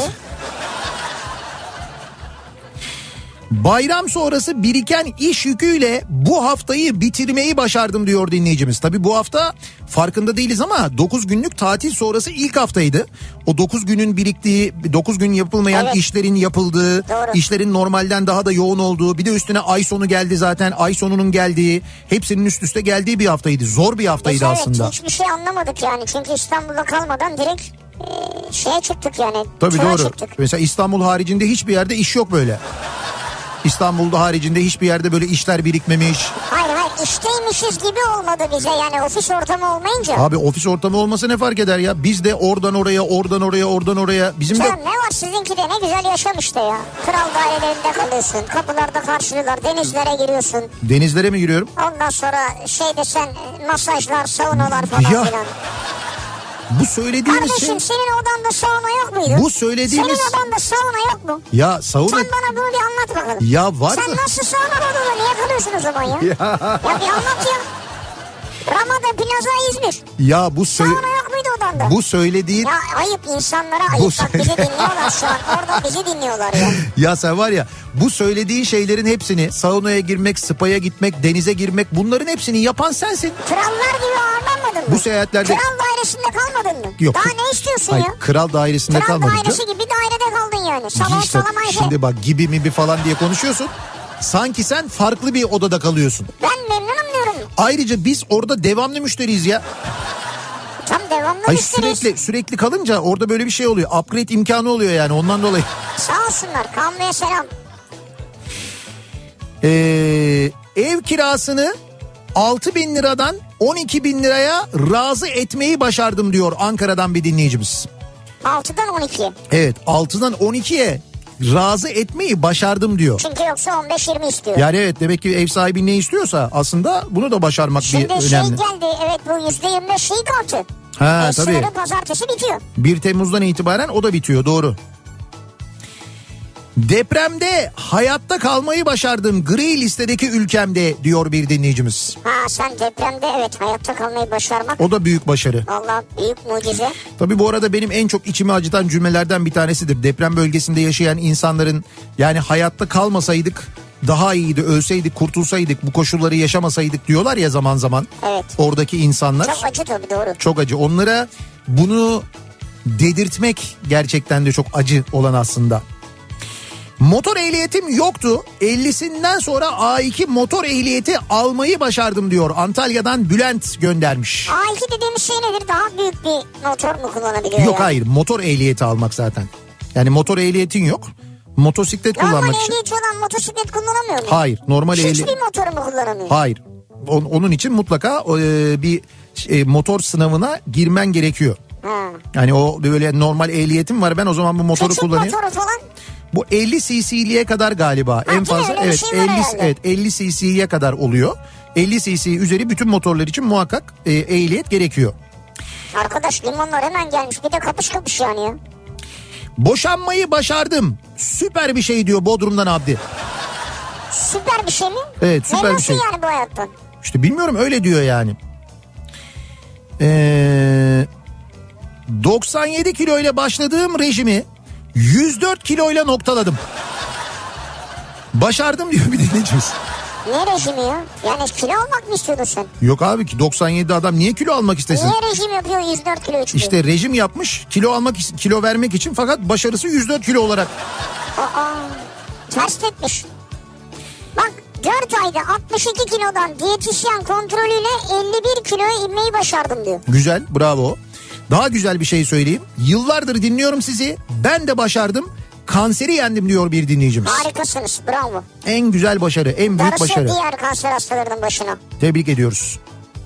Bayram sonrası biriken iş yüküyle bu haftayı bitirmeyi başardım diyor dinleyicimiz. Tabii bu hafta farkında değiliz ama dokuz günlük tatil sonrası ilk haftaydı. O dokuz günün biriktiği, dokuz gün yapılmayan evet. işlerin yapıldığı, Doğru. işlerin normalden daha da yoğun olduğu, bir de üstüne ay sonu geldi zaten, ay sonunun geldiği, hepsinin üst üste geldiği bir haftaydı. Zor bir haftaydı Biz aslında. Evet, hiçbir şey anlamadık yani, çünkü İstanbul'da kalmadan direkt e, şeye çıktık yani. Tabii doğru. Çıktık. Mesela İstanbul haricinde hiçbir yerde iş yok böyle. İstanbul'da haricinde hiçbir yerde böyle işler birikmemiş. Hayır hayır, işteymişiz gibi olmadı bize yani, ofis ortamı olmayınca. Abi ofis ortamı olmasa ne fark eder ya? Biz de oradan oraya, oradan oraya, oradan oraya. Bizim Canım de... ne var sizinki de, ne güzel yaşam işte ya. Kral dairelerinde kalıyorsun, kapılarda karşılıyorlar, denizlere giriyorsun. Denizlere mi giriyorum? Ondan sonra şeyde sen masajlar, saunalar falan Ya. filan. Bu söylediğimiz Kardeşim şey... senin odanda sauna yok muydu? Bu söylediğimiz... Senin odanda sauna yok mu? Ya sauna... Sen bana bunu bir anlat bakalım. Ya var Sen mı? nasıl sauna odada niye kalıyorsun o zaman ya? Ya, ya bir anlat ya. Ramada Plaza İzmir. Ya bu söyle... Sauna yok muydu odanda? Bu söylediğin... Ya ayıp, insanlara ayıp. Bu Bak söyle- bizi dinliyorlar şu an. Orada bizi dinliyorlar ya. Ya sen var ya, bu söylediğin şeylerin hepsini, saunaya girmek, spa'ya gitmek, denize girmek, bunların hepsini yapan sensin. Krallar gibi ağırlanmadın mı? Bu seyahatlerde... Kral dairesinde kalmadın mı? Yok. Daha ne istiyorsun Hayır, ya? kral dairesinde Kral kalmadık. dairesi canım. gibi bir dairede kaldın yani. Salon İşte, salon ayrı. şimdi bak gibi mi bir falan diye konuşuyorsun. Sanki sen farklı bir odada kalıyorsun. Ben memnunum diyorum. Ayrıca biz orada devamlı müşteriyiz ya. Tam devamlı Hayır, müşteriyiz. sürekli sürekli kalınca orada böyle bir şey oluyor. Upgrade imkanı oluyor yani, ondan dolayı. Sağ olsunlar. Kanlı'ya selam. Ee, ev kirasını altı bin liradan on iki bin liraya razı etmeyi başardım diyor Ankara'dan bir dinleyicimiz. altıdan on ikiye. Evet, altıdan on ikiye razı etmeyi başardım diyor. Çünkü yoksa on beş yirmi istiyor. Yani evet, demek ki ev sahibi ne istiyorsa aslında bunu da başarmak Şimdi bir şey önemli. geldi, evet, bu yüzde yirmi beş şey kartı. Ha e, tabii. sınırı pazartesi bitiyor. bir Temmuz'dan itibaren o da bitiyor, doğru. Depremde hayatta kalmayı başardım gri listedeki ülkemde diyor bir dinleyicimiz. Ha sen depremde evet hayatta kalmayı başarmak. O da büyük başarı. Vallahi büyük mucize. Tabii bu arada benim en çok içimi acıtan cümlelerden bir tanesidir. Deprem bölgesinde yaşayan insanların, yani hayatta kalmasaydık daha iyiydi, ölseydik, kurtulsaydık, bu koşulları yaşamasaydık diyorlar ya zaman zaman. Evet. Oradaki insanlar. Çok acı tabii, doğru. Çok acı. Onlara bunu dedirtmek gerçekten de çok acı olan aslında. Motor ehliyetim yoktu. ellisinden sonra A iki motor ehliyeti almayı başardım diyor. Antalya'dan Bülent göndermiş. A iki dediğimiz şey nedir? Daha büyük bir motor mu kullanabiliyor? Yok yani? hayır, motor ehliyeti almak zaten. Yani motor ehliyetin yok. Motosiklet Normal kullanmak için. ehliyeti olan motosiklet kullanamıyor mu? Hayır, normal ehliyet. Hiçbir motoru mu kullanamıyor? Hayır. On- onun için mutlaka e, bir e, motor sınavına girmen gerekiyor. Ha. Yani o böyle normal ehliyetim var, ben o zaman bu motoru Küçük kullanayım. motoru falan. Bu elli cc'liğe kadar galiba. En değil mi? fazla Öyle bir evet şey var elli herhalde. evet elli cc'ye kadar oluyor. elli cc üzeri bütün motorlar için muhakkak e, ehliyet gerekiyor. Arkadaş limonlar hemen gelmiş, bir de kapış kapış yani ya. Boşanmayı başardım. Süper bir şey diyor Bodrum'dan Abdi. Süper bir şey mi? Evet, süper bir Memnunsun şey. yani bu hayattan. İşte bilmiyorum, öyle diyor yani. Ee, doksan yedi kilo ile başladığım rejimi yüz dört kilo ile noktaladım. Başardım diyor bir dinleyicimiz. Ne rejimi ya? Yani kilo almak mı istiyordun sen? Yok abi ki doksan yedi adam niye kilo almak istesin? Niye rejim yapıyor yüz dört kilo için? İşte rejim yapmış kilo almak kilo vermek için, fakat başarısı yüz dört kilo olarak. Aa, ters etmiş. Bak dört ayda altmış iki kilodan diyetisyen kontrolüyle elli bir kiloya inmeyi başardım diyor. Güzel, bravo. Daha güzel bir şey söyleyeyim. Yıllardır dinliyorum sizi. Ben de başardım. Kanseri yendim diyor bir dinleyicimiz. Harikasınız, bravo. En güzel başarı, en büyük Darısı başarı. diğer kanser hastalarının başına. Tebrik ediyoruz.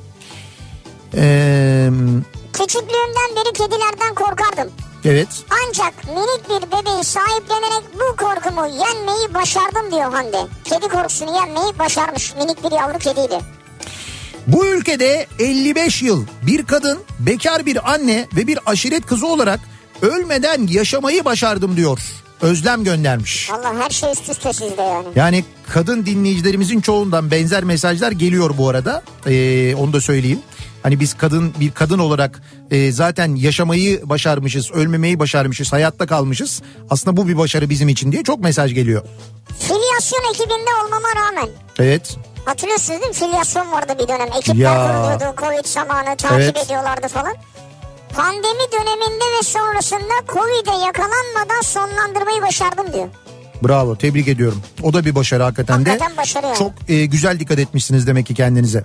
Eee... Küçüklüğümden beri kedilerden korkardım. Evet. Ancak minik bir bebeği sahiplenerek bu korkumu yenmeyi başardım diyor Hande. Kedi korkusunu yenmeyi başarmış, minik bir yavru kediydi. Bu ülkede elli beş yıl bir kadın, bekar bir anne ve bir aşiret kızı olarak ölmeden yaşamayı başardım diyor. Özlem göndermiş. Allah, her şey üst üste sizde yani. Yani kadın dinleyicilerimizin çoğundan benzer mesajlar geliyor bu arada. Ee, onu da söyleyeyim. Hani biz kadın bir kadın olarak e, zaten yaşamayı başarmışız, ölmemeyi başarmışız, hayatta kalmışız. Aslında bu bir başarı bizim için diye çok mesaj geliyor. Filyasyon ekibinde olmama rağmen. Evet. Hatırlıyorsunuz değil mi? Filyasyon vardı bir dönem. Ekipler Ya. kuruluyordu. Covid zamanı takip Evet. ediyorlardı falan. Pandemi döneminde ve sonrasında Covid'e yakalanmadan sonlandırmayı başardım diyor. Bravo, tebrik ediyorum. O da bir başarı hakikaten, Hakikaten de. başarı yani. Çok e, güzel dikkat etmişsiniz demek ki kendinize.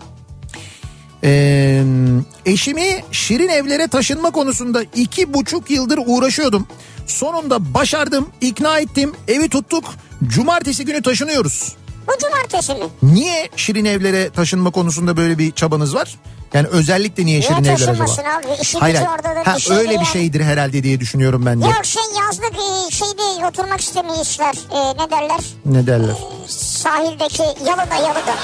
Ee, eşimi şirin evlere taşınma konusunda iki buçuk yıldır uğraşıyordum. Sonunda başardım, ikna ettim, evi tuttuk. Cumartesi günü taşınıyoruz. Bu cumartesi mi? Niye şirin evlere taşınma konusunda böyle bir çabanız var? Yani özellikle niye şirin Niye evler acaba? taşınmasın abi? İşi Hayır, gücü hayır. oradadır. Ha, Bir şey öyle değil bir yani. şeydir herhalde diye düşünüyorum ben de. Yok, şey yazlık e, şeyde oturmak istemişler. E, ne derler? Ne derler? E, sahildeki yalıda yalıda.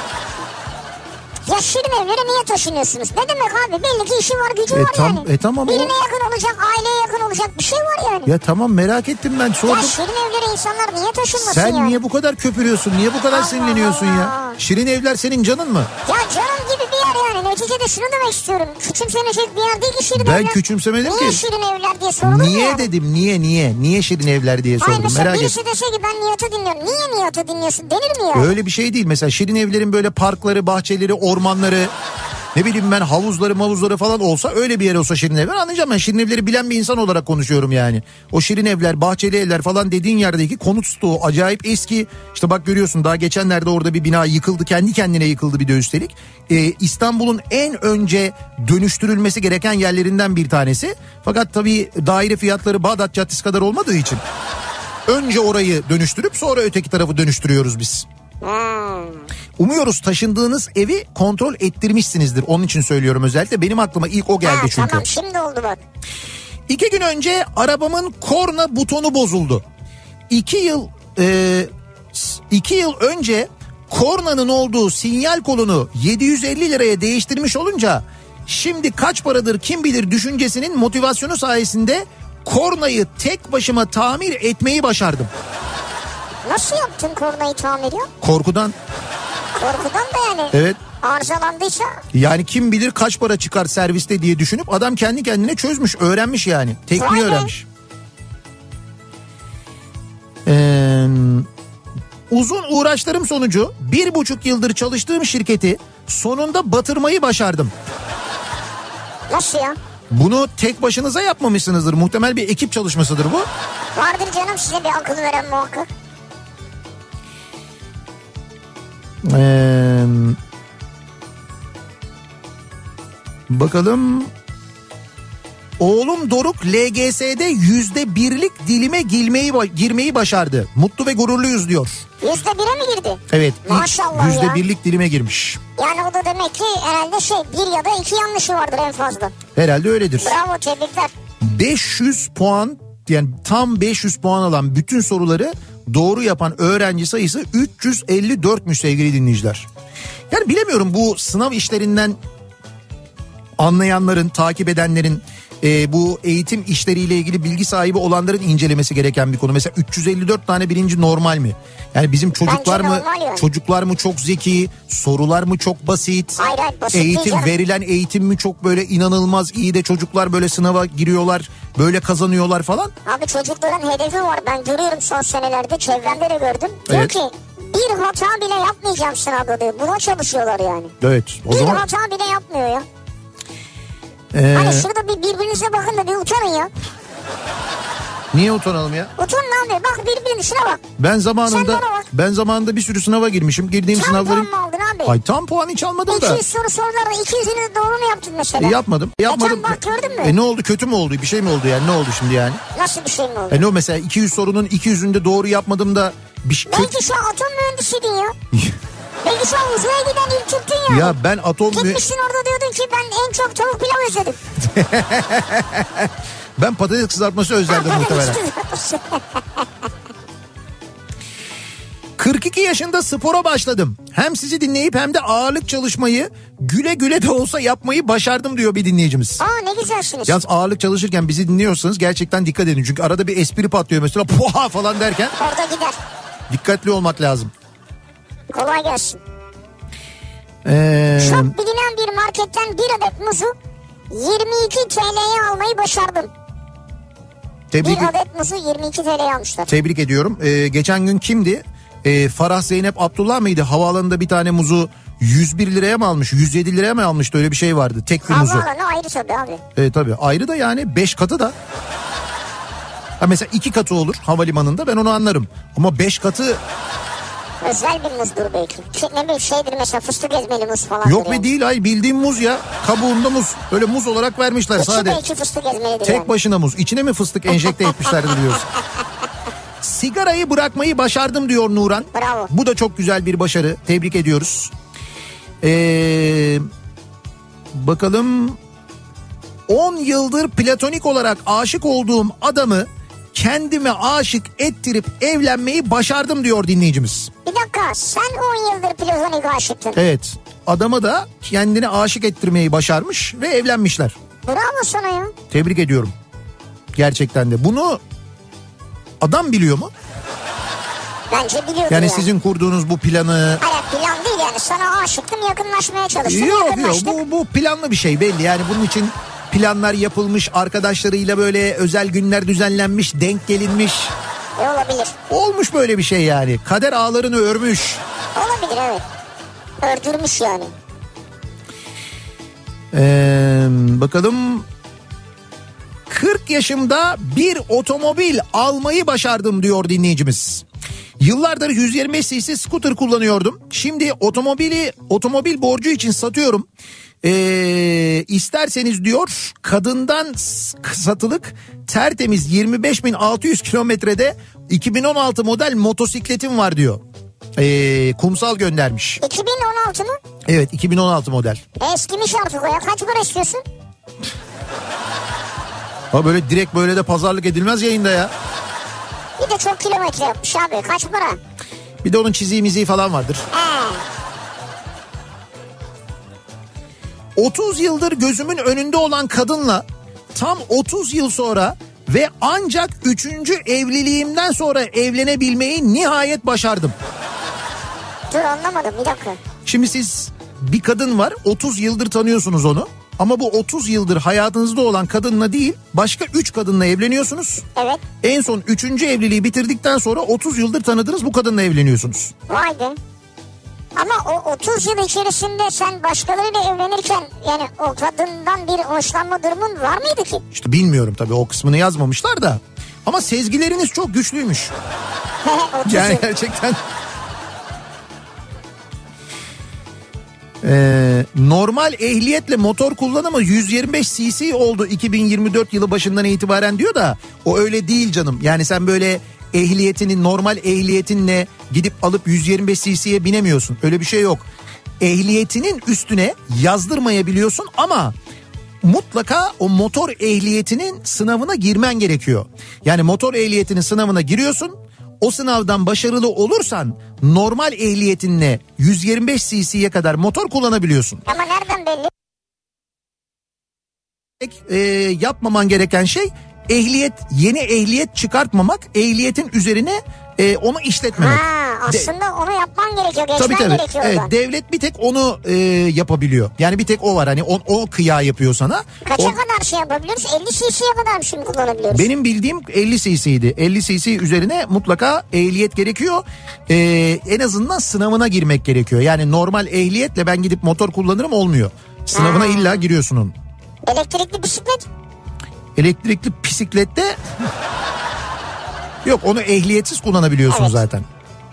Ya şirin evlere niye taşınıyorsunuz? Ne demek abi? Belli ki işi var, gücü E, var tam, yani. e, tamam Birine o... yakın olacak, aileye yakın olacak bir şey var yani. Ya tamam, merak ettim ben, sordum. Ya şirin evlere insanlar niye taşınmasın Sen yani? niye bu kadar köpürüyorsun? Niye bu kadar Allah sinirleniyorsun Allah. ya? Şirin evler senin canın mı? Ya canım gibi bir yer yani. Neticede şunu demek istiyorum. Küçümsenecek bir yer değil ki şirin Ben evler. küçümsemedim niye ki. Şirin evler diye sorulur mu Niye yani? dedim, niye niye? Niye şirin evler diye Hayır, sordum, mesela merak birisi ettim. dese ki ben Nihat'ı dinliyorum. Niye Nihat'ı dinliyorsun denir mi ya? Öyle bir şey değil. Mesela şirin evlerin böyle parkları, bahçeleri, ormanları, ne bileyim ben, havuzları mavuzları falan olsa, öyle bir yer olsa şirin evler anlayacağım. Ben şirin evleri bilen bir insan olarak konuşuyorum yani. O şirin evler, bahçeli evler falan dediğin yerdeki konut stoğu acayip eski. İşte bak görüyorsun, daha geçenlerde orada bir bina yıkıldı, kendi kendine yıkıldı bir de üstelik. Ee, İstanbul'un en önce dönüştürülmesi gereken yerlerinden bir tanesi. Fakat tabii daire fiyatları Bağdat Caddesi kadar olmadığı için önce orayı dönüştürüp sonra öteki tarafı dönüştürüyoruz biz. Hmm. Umuyoruz taşındığınız evi kontrol ettirmişsinizdir. Onun için söylüyorum özellikle. Benim aklıma ilk o geldi Ha, çünkü. tamam, şimdi oldu bak. İki gün önce arabamın korna butonu bozuldu. İki yıl e, iki yıl önce kornanın olduğu sinyal kolunu yedi yüz elli liraya değiştirmiş olunca şimdi kaç paradır kim bilir düşüncesinin motivasyonu sayesinde kornayı tek başıma tamir etmeyi başardım. Nasıl yaptın kornayı tamir ya? Korkudan. Korkudan da yani. Evet. Arızalandıysa. Yani kim bilir kaç para çıkar serviste diye düşünüp adam kendi kendine çözmüş, öğrenmiş yani. Tekniği Vay be. öğrenmiş. Ee, uzun uğraşlarım sonucu bir buçuk yıldır çalıştığım şirketi sonunda batırmayı başardım. Nasıl ya? Bunu tek başınıza yapmamışsınızdır. Muhtemel bir ekip çalışmasıdır bu. Vardır canım size bir akıl veren muhakkak. Ee, bakalım. Oğlum Doruk L G S'de yüzde birlik dilime girmeyi, girmeyi başardı. Mutlu ve gururluyuz diyor. Yüzde bire mi girdi? Evet. Maşallah yüzde ya. birlik dilime girmiş. Yani o da demek ki herhalde şey bir ya da iki yanlışı vardır en fazla. Herhalde öyledir. Bravo, tebrikler. beş yüz puan, yani tam beş yüz puan alan bütün soruları doğru yapan öğrenci sayısı üç yüz elli dörtmüş sevgili dinleyiciler. Yani bilemiyorum, bu sınav işlerinden anlayanların, takip edenlerin, e, bu eğitim işleriyle ilgili bilgi sahibi olanların incelemesi gereken bir konu. Mesela üç yüz elli dört tane birinci normal mi? Yani bizim çocuklar Bence mı normal yani. çocuklar mı çok zeki, sorular mı çok basit? Hayır, hayır, basit değil eğitim canım. verilen eğitim mi çok böyle inanılmaz iyi de çocuklar böyle sınava giriyorlar, böyle kazanıyorlar falan? Abi çocukların hedefi var, ben görüyorum son senelerde, çevremde de gördüm. Diyor Evet. ki bir hata bile yapmayacağım sınavda diyor. Buna çalışıyorlar yani. Evet. O bir zaman hata bile yapmıyor ya. Ee, Hani şurada bir birbirinize bakın da bir utanın ya. Niye utanalım ya? Utanma abi, bak birbirinin işine bak. Ben zamanında ben zamanında bir sürü sınava girmişim. Girdiğim tam sınavların... puan mı aldın abi? Ay tam puan hiç almadım da. iki yüz soru sorularda iki yüzünü de doğru mu yaptın mesela? E, yapmadım. Yapmadım. Geçen bak gördün mü? E ne oldu, kötü mü oldu? Bir şey mi oldu yani? Ne oldu şimdi yani? Nasıl bir şey mi oldu? E ne o mesela iki yüz sorunun iki yüzünde doğru yapmadım da bir şey... Belki şu atom mühendisiydin ya. Belki sen uzaya giden ilk Türktün ya. Ya ben atom... Gitmişsin orada diyordun ki ben en çok tavuk pilav özledim. Ben patates kızartması özledim muhtemelen. kırk iki yaşında spora başladım. Hem sizi dinleyip hem de ağırlık çalışmayı güle güle de olsa yapmayı başardım diyor bir dinleyicimiz. Aa ne güzelsiniz. Yalnız ağırlık çalışırken bizi dinliyorsanız gerçekten dikkat edin. Çünkü arada bir espri patlıyor mesela puha falan derken. Orada gider. Dikkatli olmak lazım. Kolay gelsin. Ee... Çok bilinen bir marketten bir adet muzu yirmi iki T L'ye almayı başardım. Tebrik bir adet muzu yirmi iki T L'ye almışlar. Tebrik ediyorum. Ee, geçen gün kimdi? Ee, Farah Zeynep Abdullah mıydı? Havaalanında bir tane muzu yüz bir liraya mı almış? yüz yedi liraya mı almıştı? Öyle bir şey vardı. Tek bir muzu. Havaalanı ayrı tabii abi. Evet tabii. Ayrı da yani beş katı da. Ha mesela iki katı olur havalimanında, ben onu anlarım. Ama beş katı... Özel bir muzdur belki. Şey, ne bileyim şeydir mesela, fıstık ezmeli muz falan. Yok be yani. değil, ay bildiğim muz ya. Kabuğunda muz. Öyle muz olarak vermişler İçi sadece. belki fıstık ezmelidir Tek yani. başına muz. İçine mi fıstık enjekte etmişlerdir diyoruz. Sigarayı bırakmayı başardım diyor Nuran. Bravo. Bu da çok güzel bir başarı. Tebrik ediyoruz. Ee, bakalım. on yıldır platonik olarak aşık olduğum adamı kendime aşık ettirip evlenmeyi başardım diyor dinleyicimiz. Bir dakika, sen on yıldır platonik aşıktın. Evet. Adama da kendine aşık ettirmeyi başarmış ve evlenmişler. Bravo sana ya. Tebrik ediyorum. Gerçekten de. Bunu adam biliyor mu? Bence biliyordur Yani ya. sizin kurduğunuz bu planı... Hayır, plan değil yani, sana aşıktım, yakınlaşmaya çalıştım. Yok yok, bu, bu planlı bir şey belli. Yani bunun için planlar yapılmış, arkadaşlarıyla böyle özel günler düzenlenmiş, denk gelinmiş. E olabilir. Olmuş böyle bir şey yani. Kader ağlarını örmüş. Olabilir evet. Ördürmüş yani. Ee, bakalım. kırk yaşımda bir otomobil almayı başardım diyor dinleyicimiz. Yıllardır yüz yirmi beş cc scooter kullanıyordum. Şimdi otomobili otomobil borcu için satıyorum. Ee, isterseniz diyor, kadından satılık tertemiz yirmi beş bin altı yüz kilometrede iki bin on altı model motosikletim var diyor. Ee, Kumsal göndermiş. iki bin on altı mı? Evet, iki bin on altı model. Eskimiş artık o ya. Kaç para istiyorsun? Ha böyle direkt böyle de pazarlık edilmez yayında ya. Bir de çok kilometre yapmış abi. Kaç para? Bir de onun çiziği miziği falan vardır. Ee. otuz yıldır gözümün önünde olan kadınla tam otuz yıl sonra ve ancak üçüncü evliliğimden sonra evlenebilmeyi nihayet başardım. Dur anlamadım, bir dakika. Şimdi siz, bir kadın var, otuz yıldır tanıyorsunuz onu. Ama bu otuz yıldır hayatınızda olan kadınla değil, başka üç kadınla evleniyorsunuz. Evet. En son üçüncü evliliği bitirdikten sonra otuz yıldır tanıdığınız bu kadınla evleniyorsunuz. Vay be. Ama o otuz yıl içerisinde sen başkalarıyla evlenirken yani o kadından bir hoşlanma durumun var mıydı ki? İşte bilmiyorum tabii, o kısmını yazmamışlar da. Ama sezgileriniz çok güçlüymüş. Yani gerçekten. Ee, normal ehliyetle motor kullanımı yüz yirmi beş cc oldu iki bin yirmi dört yılı başından itibaren diyor da o öyle değil canım. Yani sen böyle ehliyetini, normal ehliyetinle gidip alıp yüz yirmi beş cc'ye binemiyorsun. Öyle bir şey yok. Ehliyetinin üstüne yazdırmayabiliyorsun ama mutlaka o motor ehliyetinin sınavına girmen gerekiyor. Yani motor ehliyetinin sınavına giriyorsun. O sınavdan başarılı olursan normal ehliyetinle yüz yirmi beş cc'ye kadar motor kullanabiliyorsun. Ama nereden belli? Ee, yapmaman gereken şey ehliyet, yeni ehliyet çıkartmamak, ehliyetin üzerine e, onu işletmemek. Ha, aslında De- onu yapman gerekiyor, geçmen tabii, tabii. gerekiyor. Evet, oradan. devlet bir tek onu e, yapabiliyor. Yani bir tek o var, hani o, o kıya yapıyor sana. Kaça o... kadar şey yapabiliyoruz? elli cc'ye kadar mı şimdi kullanabiliyoruz? Benim bildiğim elli cc'ydi. elli cc üzerine mutlaka ehliyet gerekiyor. Ee, en azından sınavına girmek gerekiyor. Yani normal ehliyetle ben gidip motor kullanırım olmuyor. Sınavına ha. illa giriyorsun onun. Elektrikli bisiklet? Elektrikli bisiklette Yok, onu ehliyetsiz kullanabiliyorsun Evet. zaten.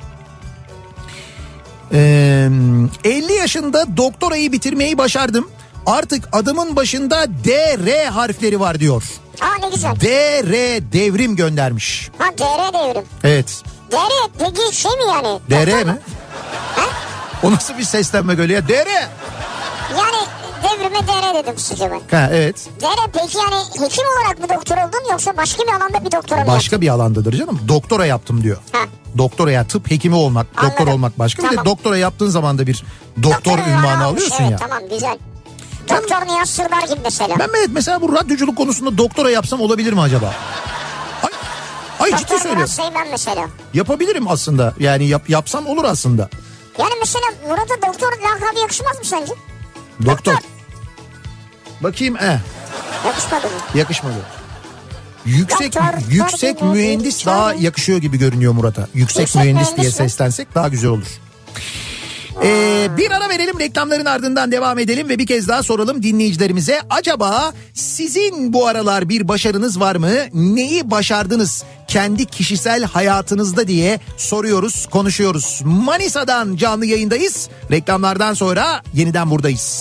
Ee, elli yaşında doktorayı bitirmeyi başardım. Artık adımın başında D R harfleri var diyor. Aa ne güzel. D R devrim göndermiş. Ha D R devrim. Evet. D R peki şey mi yani? D R Doktor mi? mu? Ha? O nasıl bir seslenme böyle ya? D R. Yani devrime D R dedim size ben. Ha, evet. D R peki yani hekim olarak mı doktor oldun yoksa başka bir alanda bir doktora mı Başka bir alandadır canım. Doktora yaptım diyor. Ha. Doktora, ya tıp hekimi olmak, Anladım. doktor olmak başka. Bir de Tamam. doktora yaptığın zaman da bir doktor Doktor ünvanı almış, alıyorsun evet, ya. Tamam güzel. Doktor Nihat Sırdar gibi mesela. Ben evet, mesela bu radyoculuk konusunda doktora yapsam olabilir mi acaba? Ay, ay ciddi Doktor söylüyorum. Murat Seymen mesela. Yapabilirim aslında. Yani yap, yapsam olur aslında. Yani mesela Murat'a doktor lakabı yakışmaz mı sence? Doktor. Bakayım eh. Yakışmadı mı? Yakışmadı. Yüksek Doktor, yüksek doktor, mühendis doktor. daha yakışıyor gibi görünüyor Murat'a. Yüksek, Yüksek mühendis, mühendis diye mi? seslensek daha güzel olur. Ee, bir ara verelim, reklamların ardından devam edelim ve bir kez daha soralım dinleyicilerimize. Acaba sizin bu aralar bir başarınız var mı? Neyi başardınız kendi kişisel hayatınızda diye soruyoruz, konuşuyoruz. Manisa'dan canlı yayındayız. Reklamlardan sonra yeniden buradayız.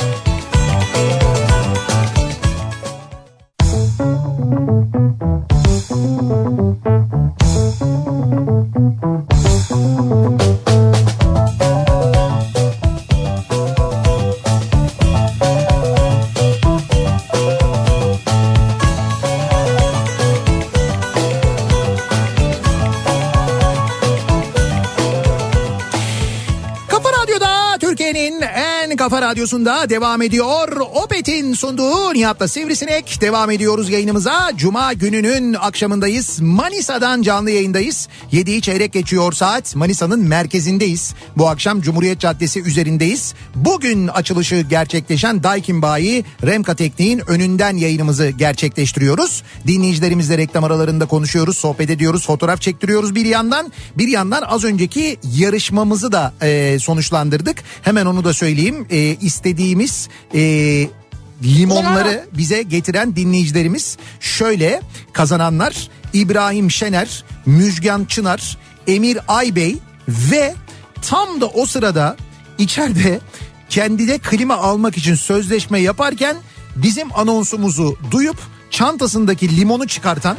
Kafa Radyosu'nda devam ediyor. Opet'in sunduğu Nihat'la Sivrisinek. Devam ediyoruz yayınımıza. Cuma gününün akşamındayız. Manisa'dan canlı yayındayız. yediyi çeyrek geçiyor saat. Manisa'nın merkezindeyiz. Bu akşam Cumhuriyet Caddesi üzerindeyiz. Bugün açılışı gerçekleşen Daikin Bayi Remka Teknik'in önünden yayınımızı gerçekleştiriyoruz. Dinleyicilerimizle reklam aralarında konuşuyoruz, sohbet ediyoruz, fotoğraf çektiriyoruz bir yandan. Bir yandan az önceki yarışmamızı da e, sonuçlandırdık. Hemen onu da söyleyeyim. E, istediğimiz e, limonları bize getiren dinleyicilerimiz şöyle: kazananlar İbrahim Şener, Müjgan Çınar, Emir Aybey ve tam da o sırada içeride kendine klima almak için sözleşme yaparken bizim anonsumuzu duyup çantasındaki limonu çıkartan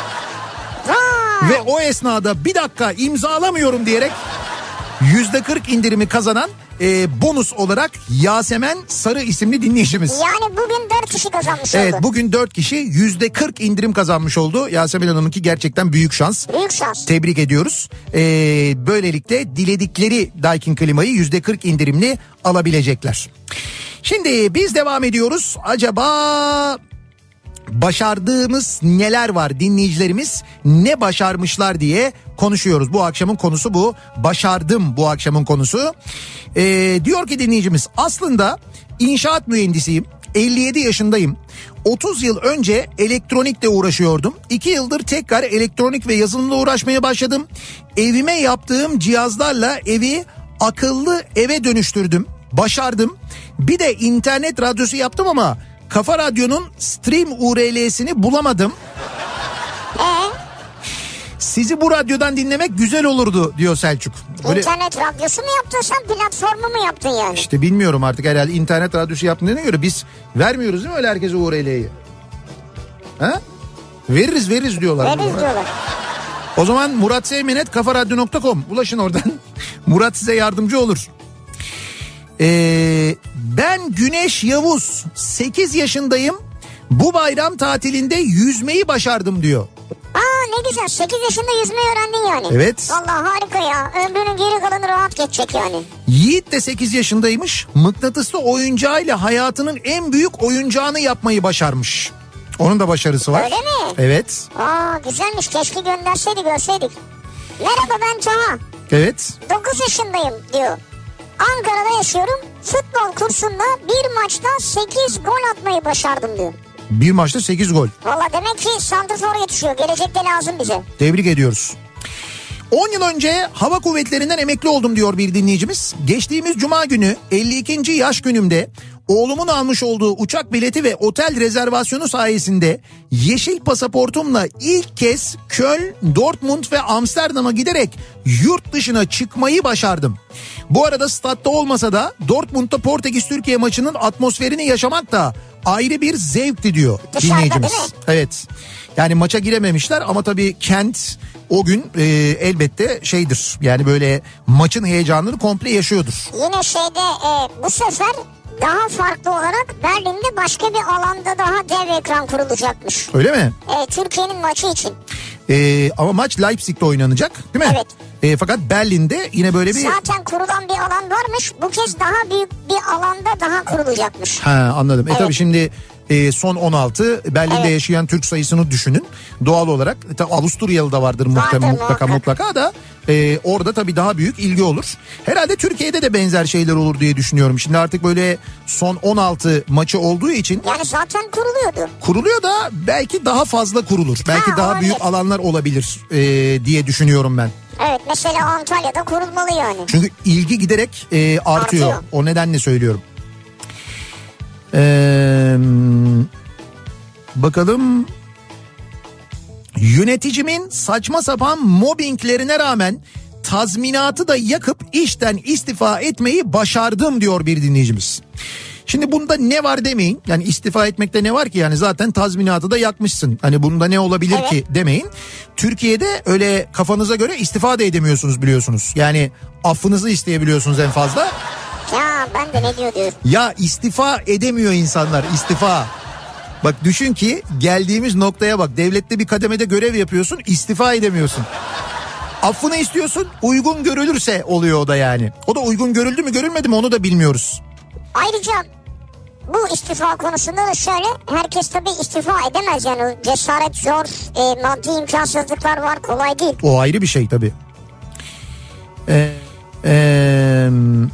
ve o esnada bir dakika imzalamıyorum diyerek yüzde kırk indirimi kazanan e, bonus olarak Yasemen Sarı isimli dinleyicimiz. Yani bugün dört kişi kazanmış Evet, oldu. bugün dört kişi yüzde kırk indirim kazanmış oldu. Yasemen Hanım'ınki gerçekten büyük şans. Büyük şans. Tebrik ediyoruz. Ee, böylelikle diledikleri Daikin klimayı yüzde kırk indirimli alabilecekler. Şimdi biz devam ediyoruz. Acaba başardığımız neler var, dinleyicilerimiz ne başarmışlar diye konuşuyoruz. Bu akşamın konusu bu. Başardım bu akşamın konusu. Ee, diyor ki dinleyicimiz, aslında inşaat mühendisiyim. elli yedi yaşındayım. otuz yıl önce elektronikle uğraşıyordum. iki yıldır tekrar elektronik ve yazılımla uğraşmaya başladım. Evime yaptığım cihazlarla evi akıllı eve dönüştürdüm. Başardım. Bir de internet radyosu yaptım ama Kafa Radyo'nun stream U R L'sini bulamadım. Ee? Sizi bu radyodan dinlemek güzel olurdu diyor Selçuk. Böyle... İnternet radyosu mu yaptın sen, platformu mu yaptın yani? İşte bilmiyorum artık, herhalde internet radyosu yaptığına göre biz vermiyoruz değil mi öyle herkese U R L'yi? Ha? Veririz veririz diyorlar. Veririz diyorlar. O zaman Murat Seymenet kafaradyo nokta com, ulaşın oradan. Murat size yardımcı olur. Ee, ben Güneş Yavuz, sekiz yaşındayım. Bu bayram tatilinde yüzmeyi başardım diyor. Aa ne güzel, sekiz yaşında yüzmeyi öğrendin yani. Evet. Vallahi harika ya, ömrünün geri kalanı rahat geçecek yani. Yiğit de sekiz yaşındaymış. Mıknatıslı oyuncağıyla hayatının en büyük oyuncağını yapmayı başarmış. Onun da başarısı var. Öyle mi? Evet. Aa güzelmiş, keşke gönderseydi, görseydik. Merhaba ben Taha. Evet. dokuz yaşındayım diyor. Ankara'da yaşıyorum. Futbol kursunda bir maçta sekiz gol atmayı başardım diyor. Bir maçta sekiz gol. Valla demek ki santrafor yetişiyor. Gelecekte lazım bize. Tebrik ediyoruz. on yıl önce hava kuvvetlerinden emekli oldum diyor bir dinleyicimiz. Geçtiğimiz cuma günü elli ikinci yaş günümde Oğlumun almış olduğu uçak bileti ve otel rezervasyonu sayesinde yeşil pasaportumla ilk kez Köln, Dortmund ve Amsterdam'a giderek yurt dışına çıkmayı başardım. Bu arada statta olmasa da Dortmund'da Portekiz-Türkiye maçının atmosferini yaşamak da ayrı bir zevkti diyor dışarıda dinleyicimiz. Değil mi? Evet. Yani maça girememişler ama tabii kent o gün e, elbette şeydir. Yani böyle maçın heyecanını komple yaşıyordur. Yine şeyde e, bu sefer daha farklı olarak Berlin'de başka bir alanda daha dev ekran kurulacakmış. Öyle mi? E, Türkiye'nin maçı için. E, ama maç Leipzig'te oynanacak değil mi? Evet. E, fakat Berlin'de yine böyle bir... Zaten kurulan bir alan varmış. Bu kez daha büyük bir alanda daha kurulacakmış. Ha, anladım. Evet. E tabii şimdi e, son on altı Berlin'de Evet. yaşayan Türk sayısını düşünün. Doğal olarak tabii Avusturyalı da vardır muhtemelen, Vardır mutlaka muhakkak. mutlaka da e, orada tabii daha büyük ilgi olur. Herhalde Türkiye'de de benzer şeyler olur diye düşünüyorum. Şimdi artık böyle son on altı maçı olduğu için Yani zaten kuruluyordu. kuruluyor da belki daha fazla kurulur. Belki Ha, daha olabilir. büyük alanlar olabilir e, diye düşünüyorum ben. Evet, mesela Antalya'da kurulmalı yani. Çünkü ilgi giderek e, artıyor. Artıyor. O nedenle söylüyorum. Ee, bakalım. Yöneticimin saçma sapan mobbinglerine rağmen tazminatı da yakıp işten istifa etmeyi başardım diyor bir dinleyicimiz. Şimdi bunda ne var demeyin. Yani istifa etmekte ne var ki, yani zaten tazminatı da yakmışsın. Hani bunda ne olabilir Evet. ki demeyin. Türkiye'de öyle kafanıza göre istifa da edemiyorsunuz biliyorsunuz. Yani affınızı isteyebiliyorsunuz en fazla. Ya ben de ne diyor diyor. Ya istifa edemiyor insanlar, istifa. Bak düşün ki geldiğimiz noktaya bak, devlette bir kademede görev yapıyorsun, istifa edemiyorsun. Affını istiyorsun, uygun görülürse oluyor o da yani. O da uygun görüldü mü görülmedi mi onu da bilmiyoruz. Ayrıca bu istifa konusunda da şöyle, herkes tabii istifa edemez yani, o cesaret zor, e, maddi imkansızlıklar var, kolay değil. O ayrı bir şey tabii. Ee, ee,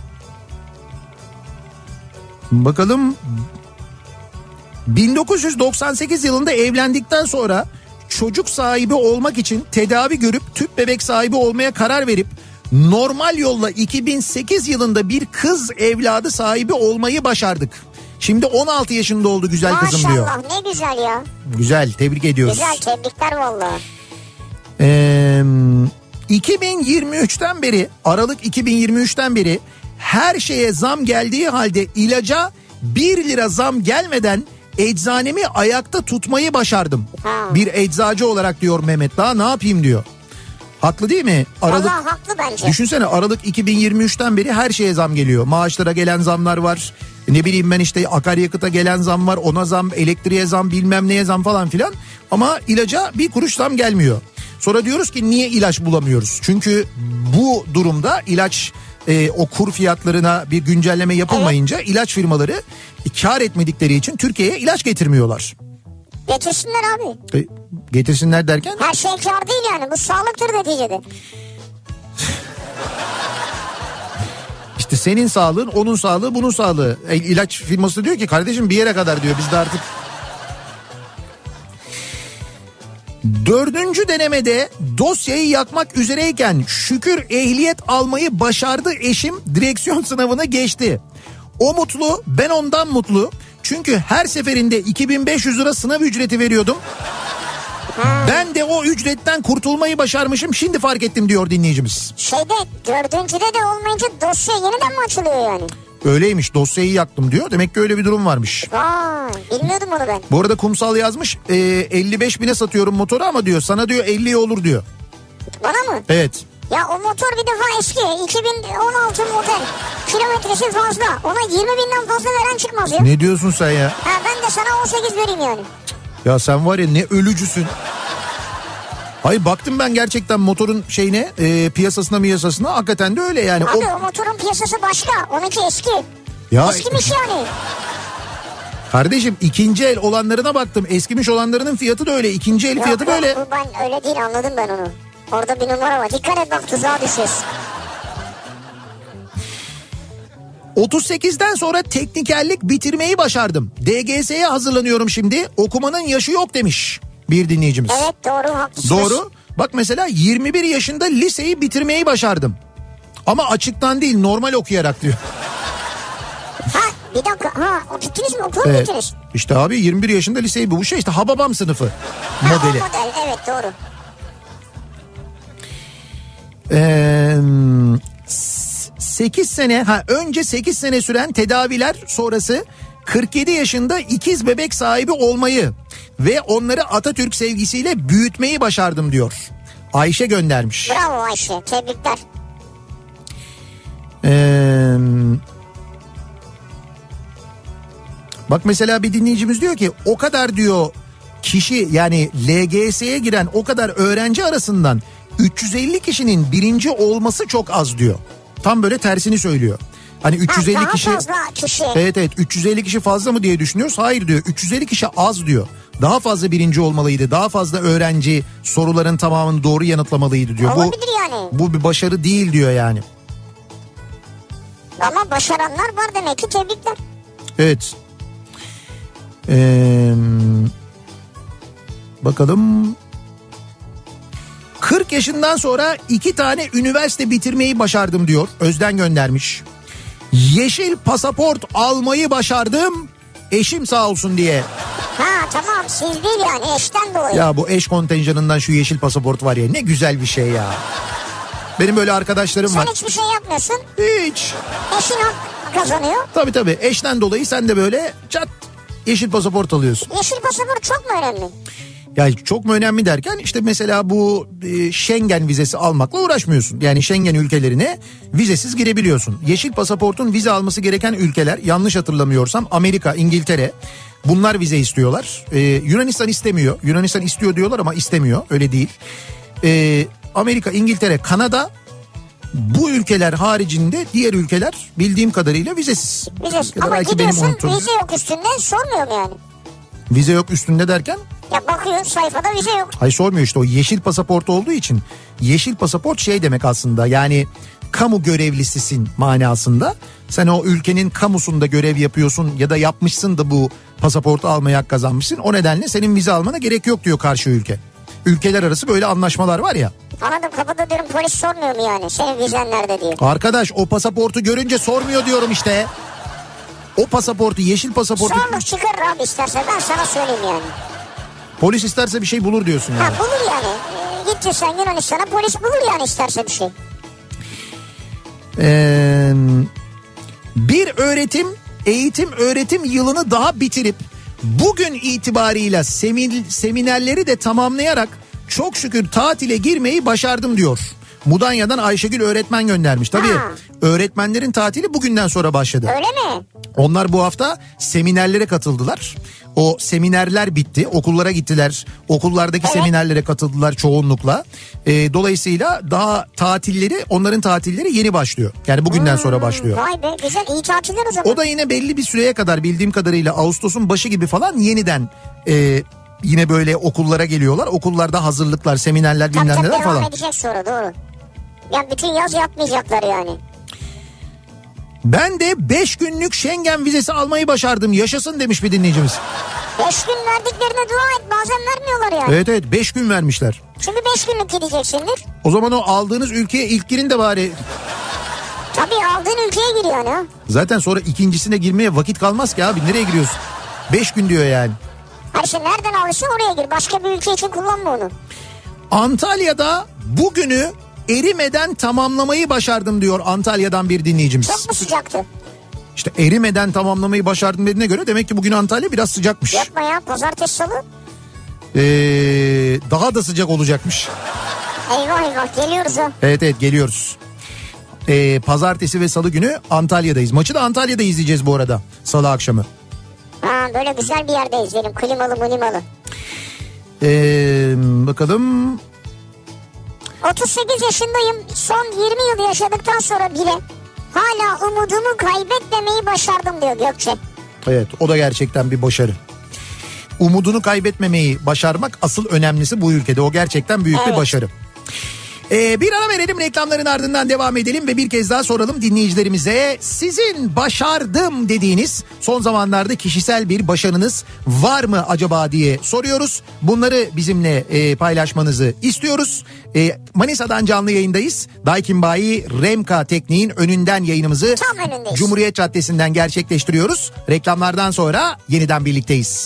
bakalım. bin dokuz yüz doksan sekiz yılında evlendikten sonra çocuk sahibi olmak için tedavi görüp tüp bebek sahibi olmaya karar verip normal yolla iki bin sekiz yılında bir kız evladı sahibi olmayı başardık. Şimdi on altı yaşında oldu güzel kızım diyor. Maşallah, ne güzel ya. Güzel, tebrik ediyoruz. Güzel, tebrikler vallahi. Ee, iki bin yirmi üçten beri, Aralık iki bin yirmi üçten beri her şeye zam geldiği halde ilaca bir lira zam gelmeden eczanemi ayakta tutmayı başardım. Ha. Bir eczacı olarak diyor Mehmet, daha ne yapayım diyor. Haklı değil mi? Aralık, Vallahi haklı bence. düşünsene, Aralık iki bin yirmi üçten beri her şeye zam geliyor. Maaşlara gelen zamlar var. Ne bileyim ben işte akaryakıta gelen zam var. Ona zam, elektriğe zam, bilmem neye zam falan filan. Ama ilaca bir kuruş zam gelmiyor. Sonra diyoruz ki niye ilaç bulamıyoruz? Çünkü bu durumda ilaç e, o kur fiyatlarına bir güncelleme yapılmayınca evet. ilaç firmaları kar etmedikleri için Türkiye'ye ilaç getirmiyorlar. Getirsinler abi. E, getirsinler derken? Her şey kar değil yani, bu sağlıktır neticede. İşte senin sağlığın, onun sağlığı, bunun sağlığı. E, ilaç firması diyor ki kardeşim bir yere kadar diyor, biz de artık... Dördüncü denemede dosyayı yakmak üzereyken şükür ehliyet almayı başardı eşim, direksiyon sınavını geçti. O mutlu, ben ondan mutlu. Çünkü her seferinde iki bin beş yüz lira sınav ücreti veriyordum. Ha. Ben de o ücretten kurtulmayı başarmışım, şimdi fark ettim diyor dinleyicimiz. Şeyde, dördüncüde de olmayınca dosya yeniden mi açılıyor yani? Öyleymiş, dosyayı yaktım diyor. Demek ki öyle bir durum varmış. Vay, bilmiyordum onu ben. Bu arada Kumsal yazmış, e, elli beş bine satıyorum motoru ama diyor sana diyor elliye olur diyor. Bana mı? Evet. Ya o motor bir defa eski, iki bin on altı model, kilometresi fazla, ona yirmi binden fazla veren çıkmaz ya. Ne diyorsun sen ya? Ha, ben de sana on sekiz vereyim yani. Ya sen var ya ne ölücüsün. Hayır baktım ben gerçekten motorun şeyine, e, piyasasına miyasasına, hakikaten de öyle yani. Abi o... o motorun piyasası başka, onunki eski. Ya... Eskimiş yani. Kardeşim ikinci el olanlarına baktım, eskimiş olanlarının fiyatı da öyle, ikinci el Yok, fiyatı yok, böyle. Bu ben öyle değil, anladım ben onu. Orada bir numara var, dikkat et bak tuzağa düşüyorsun. otuz sekizden sonra teknikerlik bitirmeyi başardım. D G S'ye hazırlanıyorum şimdi. Okumanın yaşı yok demiş bir dinleyicimiz. Evet, doğru, haklısınız. Doğru. Bak mesela yirmi bir yaşında liseyi bitirmeyi başardım. Ama açıktan değil, normal okuyarak diyor. Ha, Bir dakika, ha o gittiniz mi, okula mı Evet. gittiniz? İşte abi yirmi bir yaşında liseyi bu şey işte Hababam sınıfı Ha, modeli. o model, evet doğru. Ee, sekiz sene ha önce sekiz sene süren tedaviler sonrası kırk yedi yaşında ikiz bebek sahibi olmayı ve onları Atatürk sevgisiyle büyütmeyi başardım diyor. Ayşe göndermiş. Bravo Ayşe, tebrikler. Ee, bak mesela bir dinleyicimiz diyor ki o kadar diyor kişi yani L G S'ye giren o kadar öğrenci arasından üç yüz elli kişinin birinci olması çok az diyor. Tam böyle tersini söylüyor. Hani üç yüz elli ha, daha kişi fazla kişi. Evet evet üç yüz elli kişi fazla mı diye düşünüyoruz. Hayır diyor, üç yüz elli kişi az diyor. Daha fazla birinci olmalıydı. Daha fazla öğrenci soruların tamamını doğru yanıtlamalıydı diyor. Olabilir bu, yani. Bu bir başarı değil diyor yani. Ama başaranlar var demek ki, tebrikler. Evet. Ee, bakalım. kırk yaşından sonra iki tane üniversite bitirmeyi başardım diyor. Özden göndermiş. Yeşil pasaport almayı başardım. Eşim sağ olsun diye. Ha tamam, siz değil yani, eşten dolayı. Ya bu eş kontenjanından şu yeşil pasaport var ya, ne güzel bir şey ya. Benim böyle arkadaşlarım Sen var. hiçbir şey yapmıyorsun. Hiç. Eşin hak kazanıyor. Tabii tabii, eşten dolayı sen de böyle çat yeşil pasaport alıyorsun. Yeşil pasaport çok mu önemli? Yani çok mu önemli derken işte mesela bu e, Schengen vizesi almakla uğraşmıyorsun. Yani Schengen ülkelerine vizesiz girebiliyorsun. Yeşil pasaportun vize alması gereken ülkeler, yanlış hatırlamıyorsam Amerika, İngiltere, bunlar vize istiyorlar. Ee, Yunanistan istemiyor. Yunanistan istiyor diyorlar ama istemiyor, öyle değil. Ee, Amerika, İngiltere, Kanada, bu ülkeler haricinde diğer ülkeler bildiğim kadarıyla vizesiz. Vizesiz. Ya da Ama belki benim gidiyorsun, unuttuğum. vize yok üstünde, sormuyor mu yani? Vize yok üstünde derken? Ya bakıyor sayfada vize yok. Hayır sormuyor işte, o yeşil pasaport olduğu için. Yeşil pasaport şey demek aslında, yani kamu görevlisisin manasında. Sen o ülkenin kamusunda görev yapıyorsun ya da yapmışsın da bu pasaportu almaya hak kazanmışsın. O nedenle senin vize almana gerek yok diyor karşı ülke. Ülkeler arası böyle anlaşmalar var ya. Anladım, kapıda diyorum, polis sormuyor mu yani senin vizen nerede diyor. Arkadaş o pasaportu görünce sormuyor diyorum işte. O pasaportu, yeşil pasaportu Sorluk çıkarır abi isterse, ben sana söyleyeyim yani. polis isterse bir şey bulur diyorsun yani. Ha bulur yani. Ee, gitti sen Yunanistan'a, polis bulur yani isterse bir şey. Ee, bir öğretim, eğitim öğretim yılını daha bitirip bugün itibarıyla semin, seminerleri de tamamlayarak çok şükür tatile girmeyi başardım diyor. Mudanya'dan Ayşegül öğretmen göndermiş. Tabii Ha. öğretmenlerin tatili bugünden sonra başladı. Öyle mi? Onlar bu hafta seminerlere katıldılar. O seminerler bitti. Okullara gittiler. Okullardaki Evet. seminerlere katıldılar çoğunlukla. Ee, dolayısıyla daha tatilleri, onların tatilleri yeni başlıyor. Yani bugünden sonra başlıyor. Vay be, güzel, iyi tatiller o zaman. O da yine belli bir süreye kadar, bildiğim kadarıyla Ağustos'un başı gibi falan yeniden e, yine böyle okullara geliyorlar. Okullarda hazırlıklar, seminerler, Tabii bilmem tabii, neler devam falan. edecek sonra, doğru. Yani bütün yaz yapmayacaklar yani. Ben de beş günlük Schengen vizesi almayı başardım. Yaşasın demiş bir dinleyicimiz. Beş gün verdiklerine dua et, bazen vermiyorlar yani. Evet evet, beş gün vermişler. Çünkü beş günlük gideceksindir. O zaman o aldığınız ülkeye ilk girin de bari. Tabii aldığın ülkeye gir yani. Ha. Zaten sonra ikincisine girmeye vakit kalmaz ki abi, nereye giriyorsun? Beş gün diyor yani. Her şey nereden alırsa oraya gir. Başka bir ülke için kullanma onu. Antalya'da bugünü erimeden tamamlamayı başardım diyor Antalya'dan bir dinleyicimiz. Çok mu sıcaktı? İşte erimeden tamamlamayı başardım dediğine göre demek ki bugün Antalya biraz sıcakmış. Yapma ya, pazartesi salı. Ee, daha da sıcak olacakmış. Eyvah eyvah, geliyoruz ha. Evet evet, geliyoruz. Ee, pazartesi ve salı günü Antalya'dayız. Maçı da Antalya'da izleyeceğiz bu arada, salı akşamı. Ha, böyle güzel bir yerde izleyelim, klimalı klimalı. Ee, bakalım. otuz sekiz yaşındayım. Son yirmi yıl yaşadıktan sonra bile hala umudumu kaybetmemeyi başardım diyor Gökçe. Evet, o da gerçekten bir başarı. Umudunu kaybetmemeyi başarmak asıl önemlisi bu ülkede. O gerçekten büyük Evet. bir başarı. Ee, bir ara verelim, reklamların ardından devam edelim ve bir kez daha soralım dinleyicilerimize. Sizin başardım dediğiniz son zamanlarda kişisel bir başarınız var mı acaba diye soruyoruz. Bunları bizimle e, paylaşmanızı istiyoruz. E, Manisa'dan canlı yayındayız. Daikin Bayi Remka Tekniğin önünden yayınımızı Cumhuriyet Caddesi'nden gerçekleştiriyoruz. Reklamlardan sonra yeniden birlikteyiz.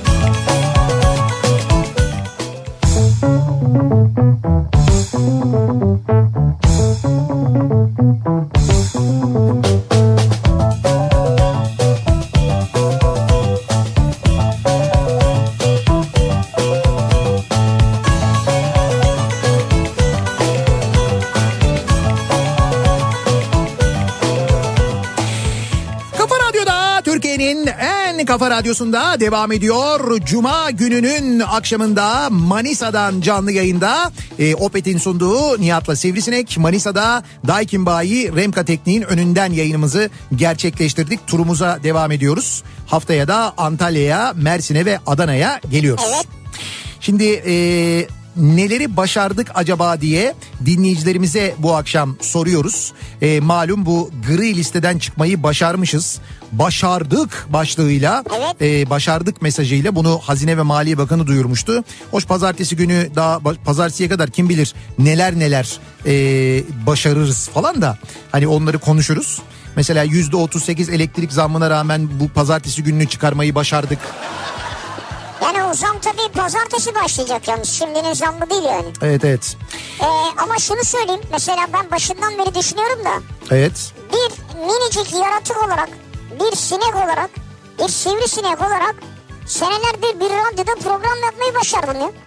Kafa Radyosu'nda devam ediyor. Cuma gününün akşamında Manisa'dan canlı yayında e, Opet'in sunduğu Nihat'la Sivrisinek. Manisa'da Daikin Bayi Remka Tekniğin önünden yayınımızı gerçekleştirdik. Turumuza devam ediyoruz. Haftaya da Antalya'ya, Mersin'e ve Adana'ya geliyoruz. Evet. Şimdi e, neleri başardık acaba diye dinleyicilerimize bu akşam soruyoruz. E, malum bu gri listeden çıkmayı başarmışız. Başardık başlığıyla, evet. e, başardık mesajıyla bunu Hazine ve Maliye Bakanı duyurmuştu. Hoş pazartesi günü daha pazartesiye kadar kim bilir neler neler e, başarırız falan da hani onları konuşuruz. Mesela yüzde otuz sekiz elektrik zammına rağmen bu pazartesi gününü çıkarmayı başardık. Yani o zam tabii pazartesi başlayacak yalnız. Şimdinin zammı değil yani. Evet evet. Ee, ama şunu söyleyeyim. Mesela ben başından beri düşünüyorum da. Evet. Bir minicik yaratık olarak, bir sinek olarak, bir sivrisinek olarak senelerdir bir radyoda program yapmayı başardım ya.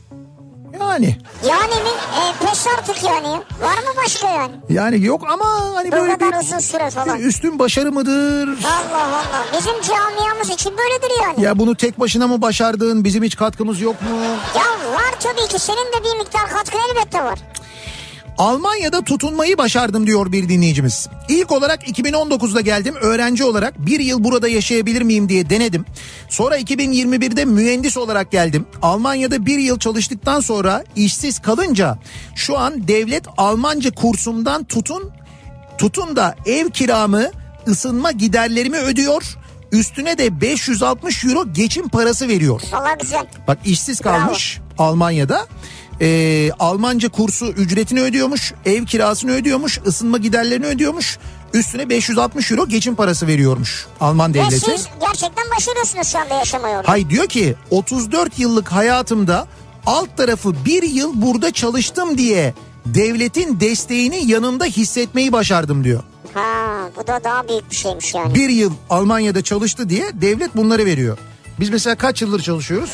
Yani. Yani mi? E, pes artık yani. Var mı başka yani? Yani yok ama hani böyle o kadar bir, uzun süre falan. bir üstün başarı mıdır? Allah Allah. Bizim camiamız için böyledir yani. Ya bunu tek başına mı başardın? Bizim hiç katkımız yok mu? Ya var tabii ki. Senin de bir miktar katkı elbette var. Almanya'da tutunmayı başardım diyor bir dinleyicimiz. İlk olarak iki bin on dokuzda geldim, öğrenci olarak bir yıl burada yaşayabilir miyim diye denedim. Sonra iki bin yirmi birde mühendis olarak geldim. Almanya'da bir yıl çalıştıktan sonra işsiz kalınca şu an devlet Almanca kursumdan tutun tutun da ev kiramı, ısınma giderlerimi ödüyor. Üstüne de beş yüz altmış euro geçim parası veriyor. Vallahi güzel. Bak işsiz kalmış Bravo. Almanya'da. Ee, Almanca kursu ücretini ödüyormuş, ev kirasını ödüyormuş, ısınma giderlerini ödüyormuş. Üstüne beş yüz altmış euro geçim parası veriyormuş Alman devleti. Ve siz gerçekten başarıyorsunuz şu anda yaşamayı orada. Hay diyor ki otuz dört yıllık hayatımda alt tarafı bir yıl burada çalıştım diye devletin desteğini yanımda hissetmeyi başardım diyor. Ha, bu da daha büyük bir şeymiş yani. Bir yıl Almanya'da çalıştı diye devlet bunları veriyor. Biz mesela kaç yıldır çalışıyoruz?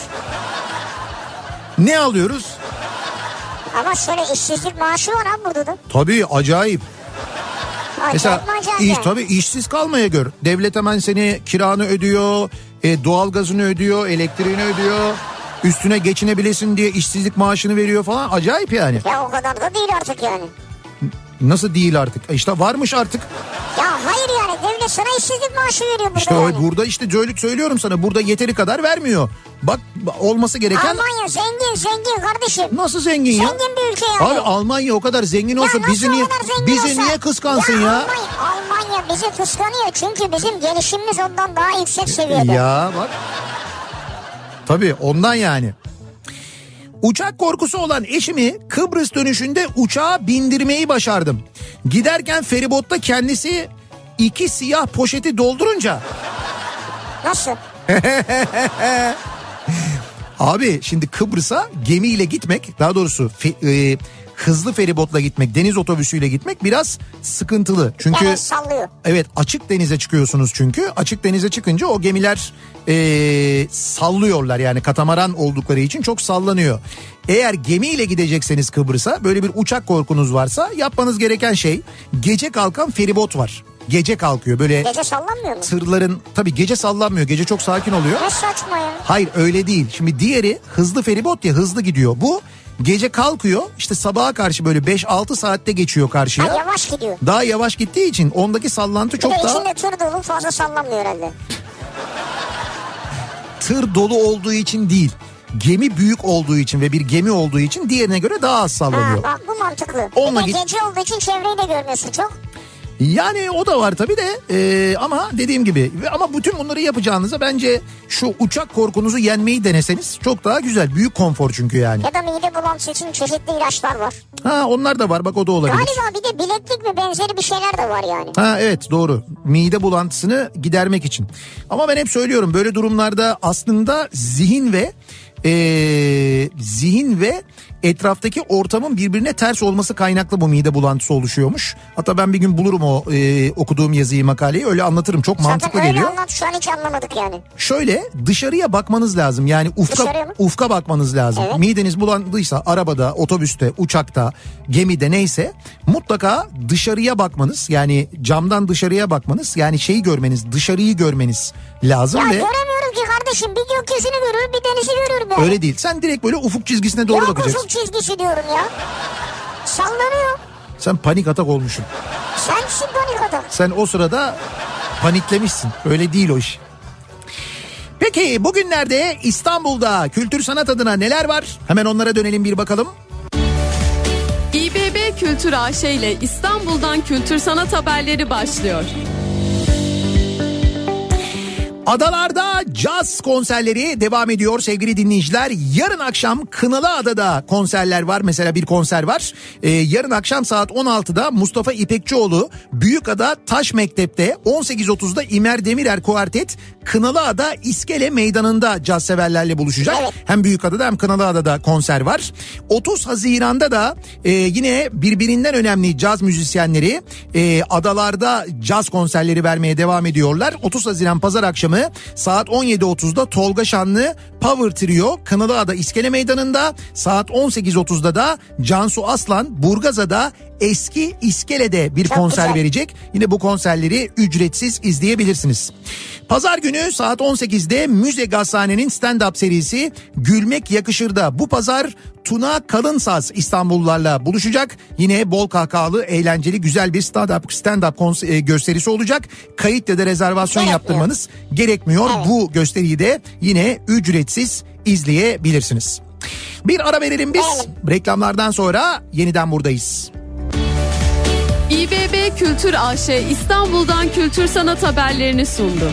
Ne alıyoruz? Ama şöyle işsizlik maaşı var ha burada da. Tabii acayip. Acayip Mesela iş, yani. Tabii işsiz kalmaya gör. Devlet hemen seni kiranı ödüyor, e, doğalgazını ödüyor, elektriğini ödüyor. Üstüne geçinebilesin diye işsizlik maaşını veriyor falan. Acayip yani. Ya o kadar da değil artık yani. Nasıl değil artık? İşte varmış artık. Ya hayır yani devlet sana işsizlik maaşı veriyor burada İşte yani. burada işte söylüyorum sana, burada yeteri kadar vermiyor. Bak olması gereken... Almanya zengin zengin kardeşim. Nasıl zengin ya? Zengin bir ülke yani. Abi Almanya o kadar zengin olsa ya bizi niye bizi olsa, niye kıskansın ya? ya? Almanya, Almanya bizi kıskanıyor çünkü bizim gelişimimiz ondan daha yüksek seviyede. Ya bak. Tabii ondan yani. Uçak korkusu olan eşimi Kıbrıs dönüşünde uçağa bindirmeyi başardım. Giderken feribotta kendisi iki siyah poşeti doldurunca... Nasıl? Abi şimdi Kıbrıs'a gemiyle gitmek, daha doğrusu fe, e, hızlı feribotla gitmek, deniz otobüsüyle gitmek biraz sıkıntılı. Çünkü yani sallıyor. Evet, açık denize çıkıyorsunuz çünkü. Açık denize çıkınca o gemiler e, sallıyorlar, yani katamaran oldukları için çok sallanıyor. Eğer gemiyle gidecekseniz Kıbrıs'a, böyle bir uçak korkunuz varsa yapmanız gereken şey, gece kalkan feribot var. Gece kalkıyor böyle. Gece sallanmıyor mu? Tırların tabii gece sallanmıyor. Gece çok sakin oluyor. Ne saçma ya. Hayır öyle değil. Şimdi diğeri hızlı feribot ya, hızlı gidiyor. Bu gece kalkıyor, işte sabaha karşı böyle beş altı saatte geçiyor karşıya. Ha, yavaş gidiyor. Daha yavaş gittiği için ondaki sallantı bir çok de daha. içinde tır dolu, fazla sallanmıyor herhalde. Tır dolu olduğu için değil. gemi büyük olduğu için ve bir gemi olduğu için diğerine göre daha az sallanıyor. Ha, bak bu mantıklı. Onunla bir de git- gece olduğu için çevreyi de görmüyorsun çok. Yani o da var tabii de e, ama dediğim gibi ama bütün bunları yapacağınıza bence şu uçak korkunuzu yenmeyi deneseniz çok daha güzel. Büyük konfor çünkü yani. Ya da mide bulantısı için çeşitli ilaçlar var. Ha onlar da var bak o da olabilir. Galiba bir de bileklik mi benzeri bir şeyler de var yani. Ha evet doğru. Mide bulantısını gidermek için. Ama ben hep söylüyorum böyle durumlarda aslında zihin ve ee, zihin ve etraftaki ortamın birbirine ters olması kaynaklı bu mide bulantısı oluşuyormuş. Hatta ben bir gün bulurum o e, okuduğum yazıyı, makaleyi, öyle anlatırım. Çok Zaten mantıklı öyle geliyor. anlat, şu an hiç anlamadık yani. Şöyle dışarıya bakmanız lazım. Yani ufka ufka bakmanız lazım. Evet. Mideniz bulandıysa arabada, otobüste, uçakta, gemide neyse mutlaka dışarıya bakmanız. Yani camdan dışarıya bakmanız. Yani şeyi görmeniz, dışarıyı görmeniz lazım Ya ve göremiyorum ki kardeşim, bir gökyüzünü görür bir denizi görür be. öyle değil. Sen direkt böyle ufuk çizgisine doğru Yok, bakacaksın. ufuk çizgisi diyorum ya. Sallanıyor. Sen panik atak olmuşsun. Sensin panik adam. Sen o sırada paniklemişsin. Öyle değil o iş. Peki bugünlerde İstanbul'da kültür sanat adına neler var? Hemen onlara dönelim bir bakalım. İ B B Kültür A Ş ile İstanbul'dan kültür sanat haberleri başlıyor. Adalarda caz konserleri devam ediyor sevgili dinleyiciler. Yarın akşam Kınalıada'da konserler var. Mesela bir konser var. Ee, yarın akşam saat on altıda Mustafa İpekçioğlu Büyükada Taş Mektep'te, on sekiz otuzda İmer Demirer Kuartet Kınalıada İskele Meydanı'nda caz severlerle buluşacak. Evet. Hem Büyükada'da hem Kınalıada'da konser var. otuz Haziran'da da e, yine birbirinden önemli caz müzisyenleri e, adalarda caz konserleri vermeye devam ediyorlar. otuz Haziran Pazar akşamı saat on yedi otuzda Tolga Şanlı Power Trio Kınalıada İskele Meydanı'nda, saat on sekiz otuzda da Cansu Aslan Burgazada Eski İskele'de bir Çok konser güzel. verecek. Yine bu konserleri ücretsiz izleyebilirsiniz. Pazar günü saat on sekizde Müze Gazhane'nin stand-up serisi Gülmek Yakışır'da bu pazar Tuna Kalınsaz İstanbullularla buluşacak. Yine bol kahkahalı, eğlenceli, güzel bir stand-up, stand-up kons- gösterisi olacak. Kayıt ya da rezervasyon Gerekmiyor. yaptırmanız gerekmiyor. Evet. Bu gösteriyi de yine ücretsiz izleyebilirsiniz. Bir ara verelim biz. Verelim. Reklamlardan sonra yeniden buradayız. İ B B Kültür A Ş İstanbul'dan kültür sanat haberlerini sundu.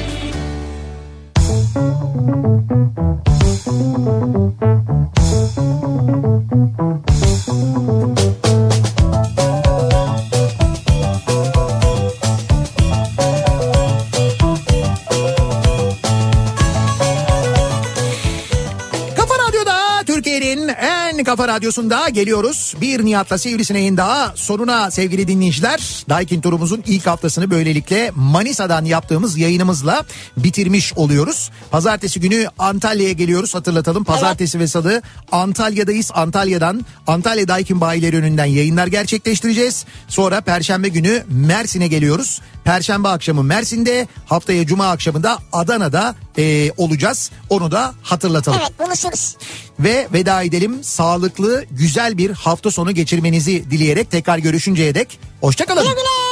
Kafa Radyosu'nda geliyoruz. Bir Nihat'la Sivrisinek'in daha sonuna sevgili dinleyiciler. Daikin turumuzun ilk haftasını böylelikle Manisa'dan yaptığımız yayınımızla bitirmiş oluyoruz. Pazartesi günü Antalya'ya geliyoruz, hatırlatalım. Pazartesi evet. ve salı Antalya'dayız. Antalya'dan, Antalya Daikin bayileri önünden yayınlar gerçekleştireceğiz. Sonra Perşembe günü Mersin'e geliyoruz. Perşembe akşamı Mersin'de, haftaya Cuma akşamında Adana'da e, olacağız. Onu da hatırlatalım. Evet, buluşuruz. Ve veda edelim. Sağlıklı, güzel bir hafta sonu geçirmenizi dileyerek tekrar görüşünceye dek hoşça kalın. Güle güle.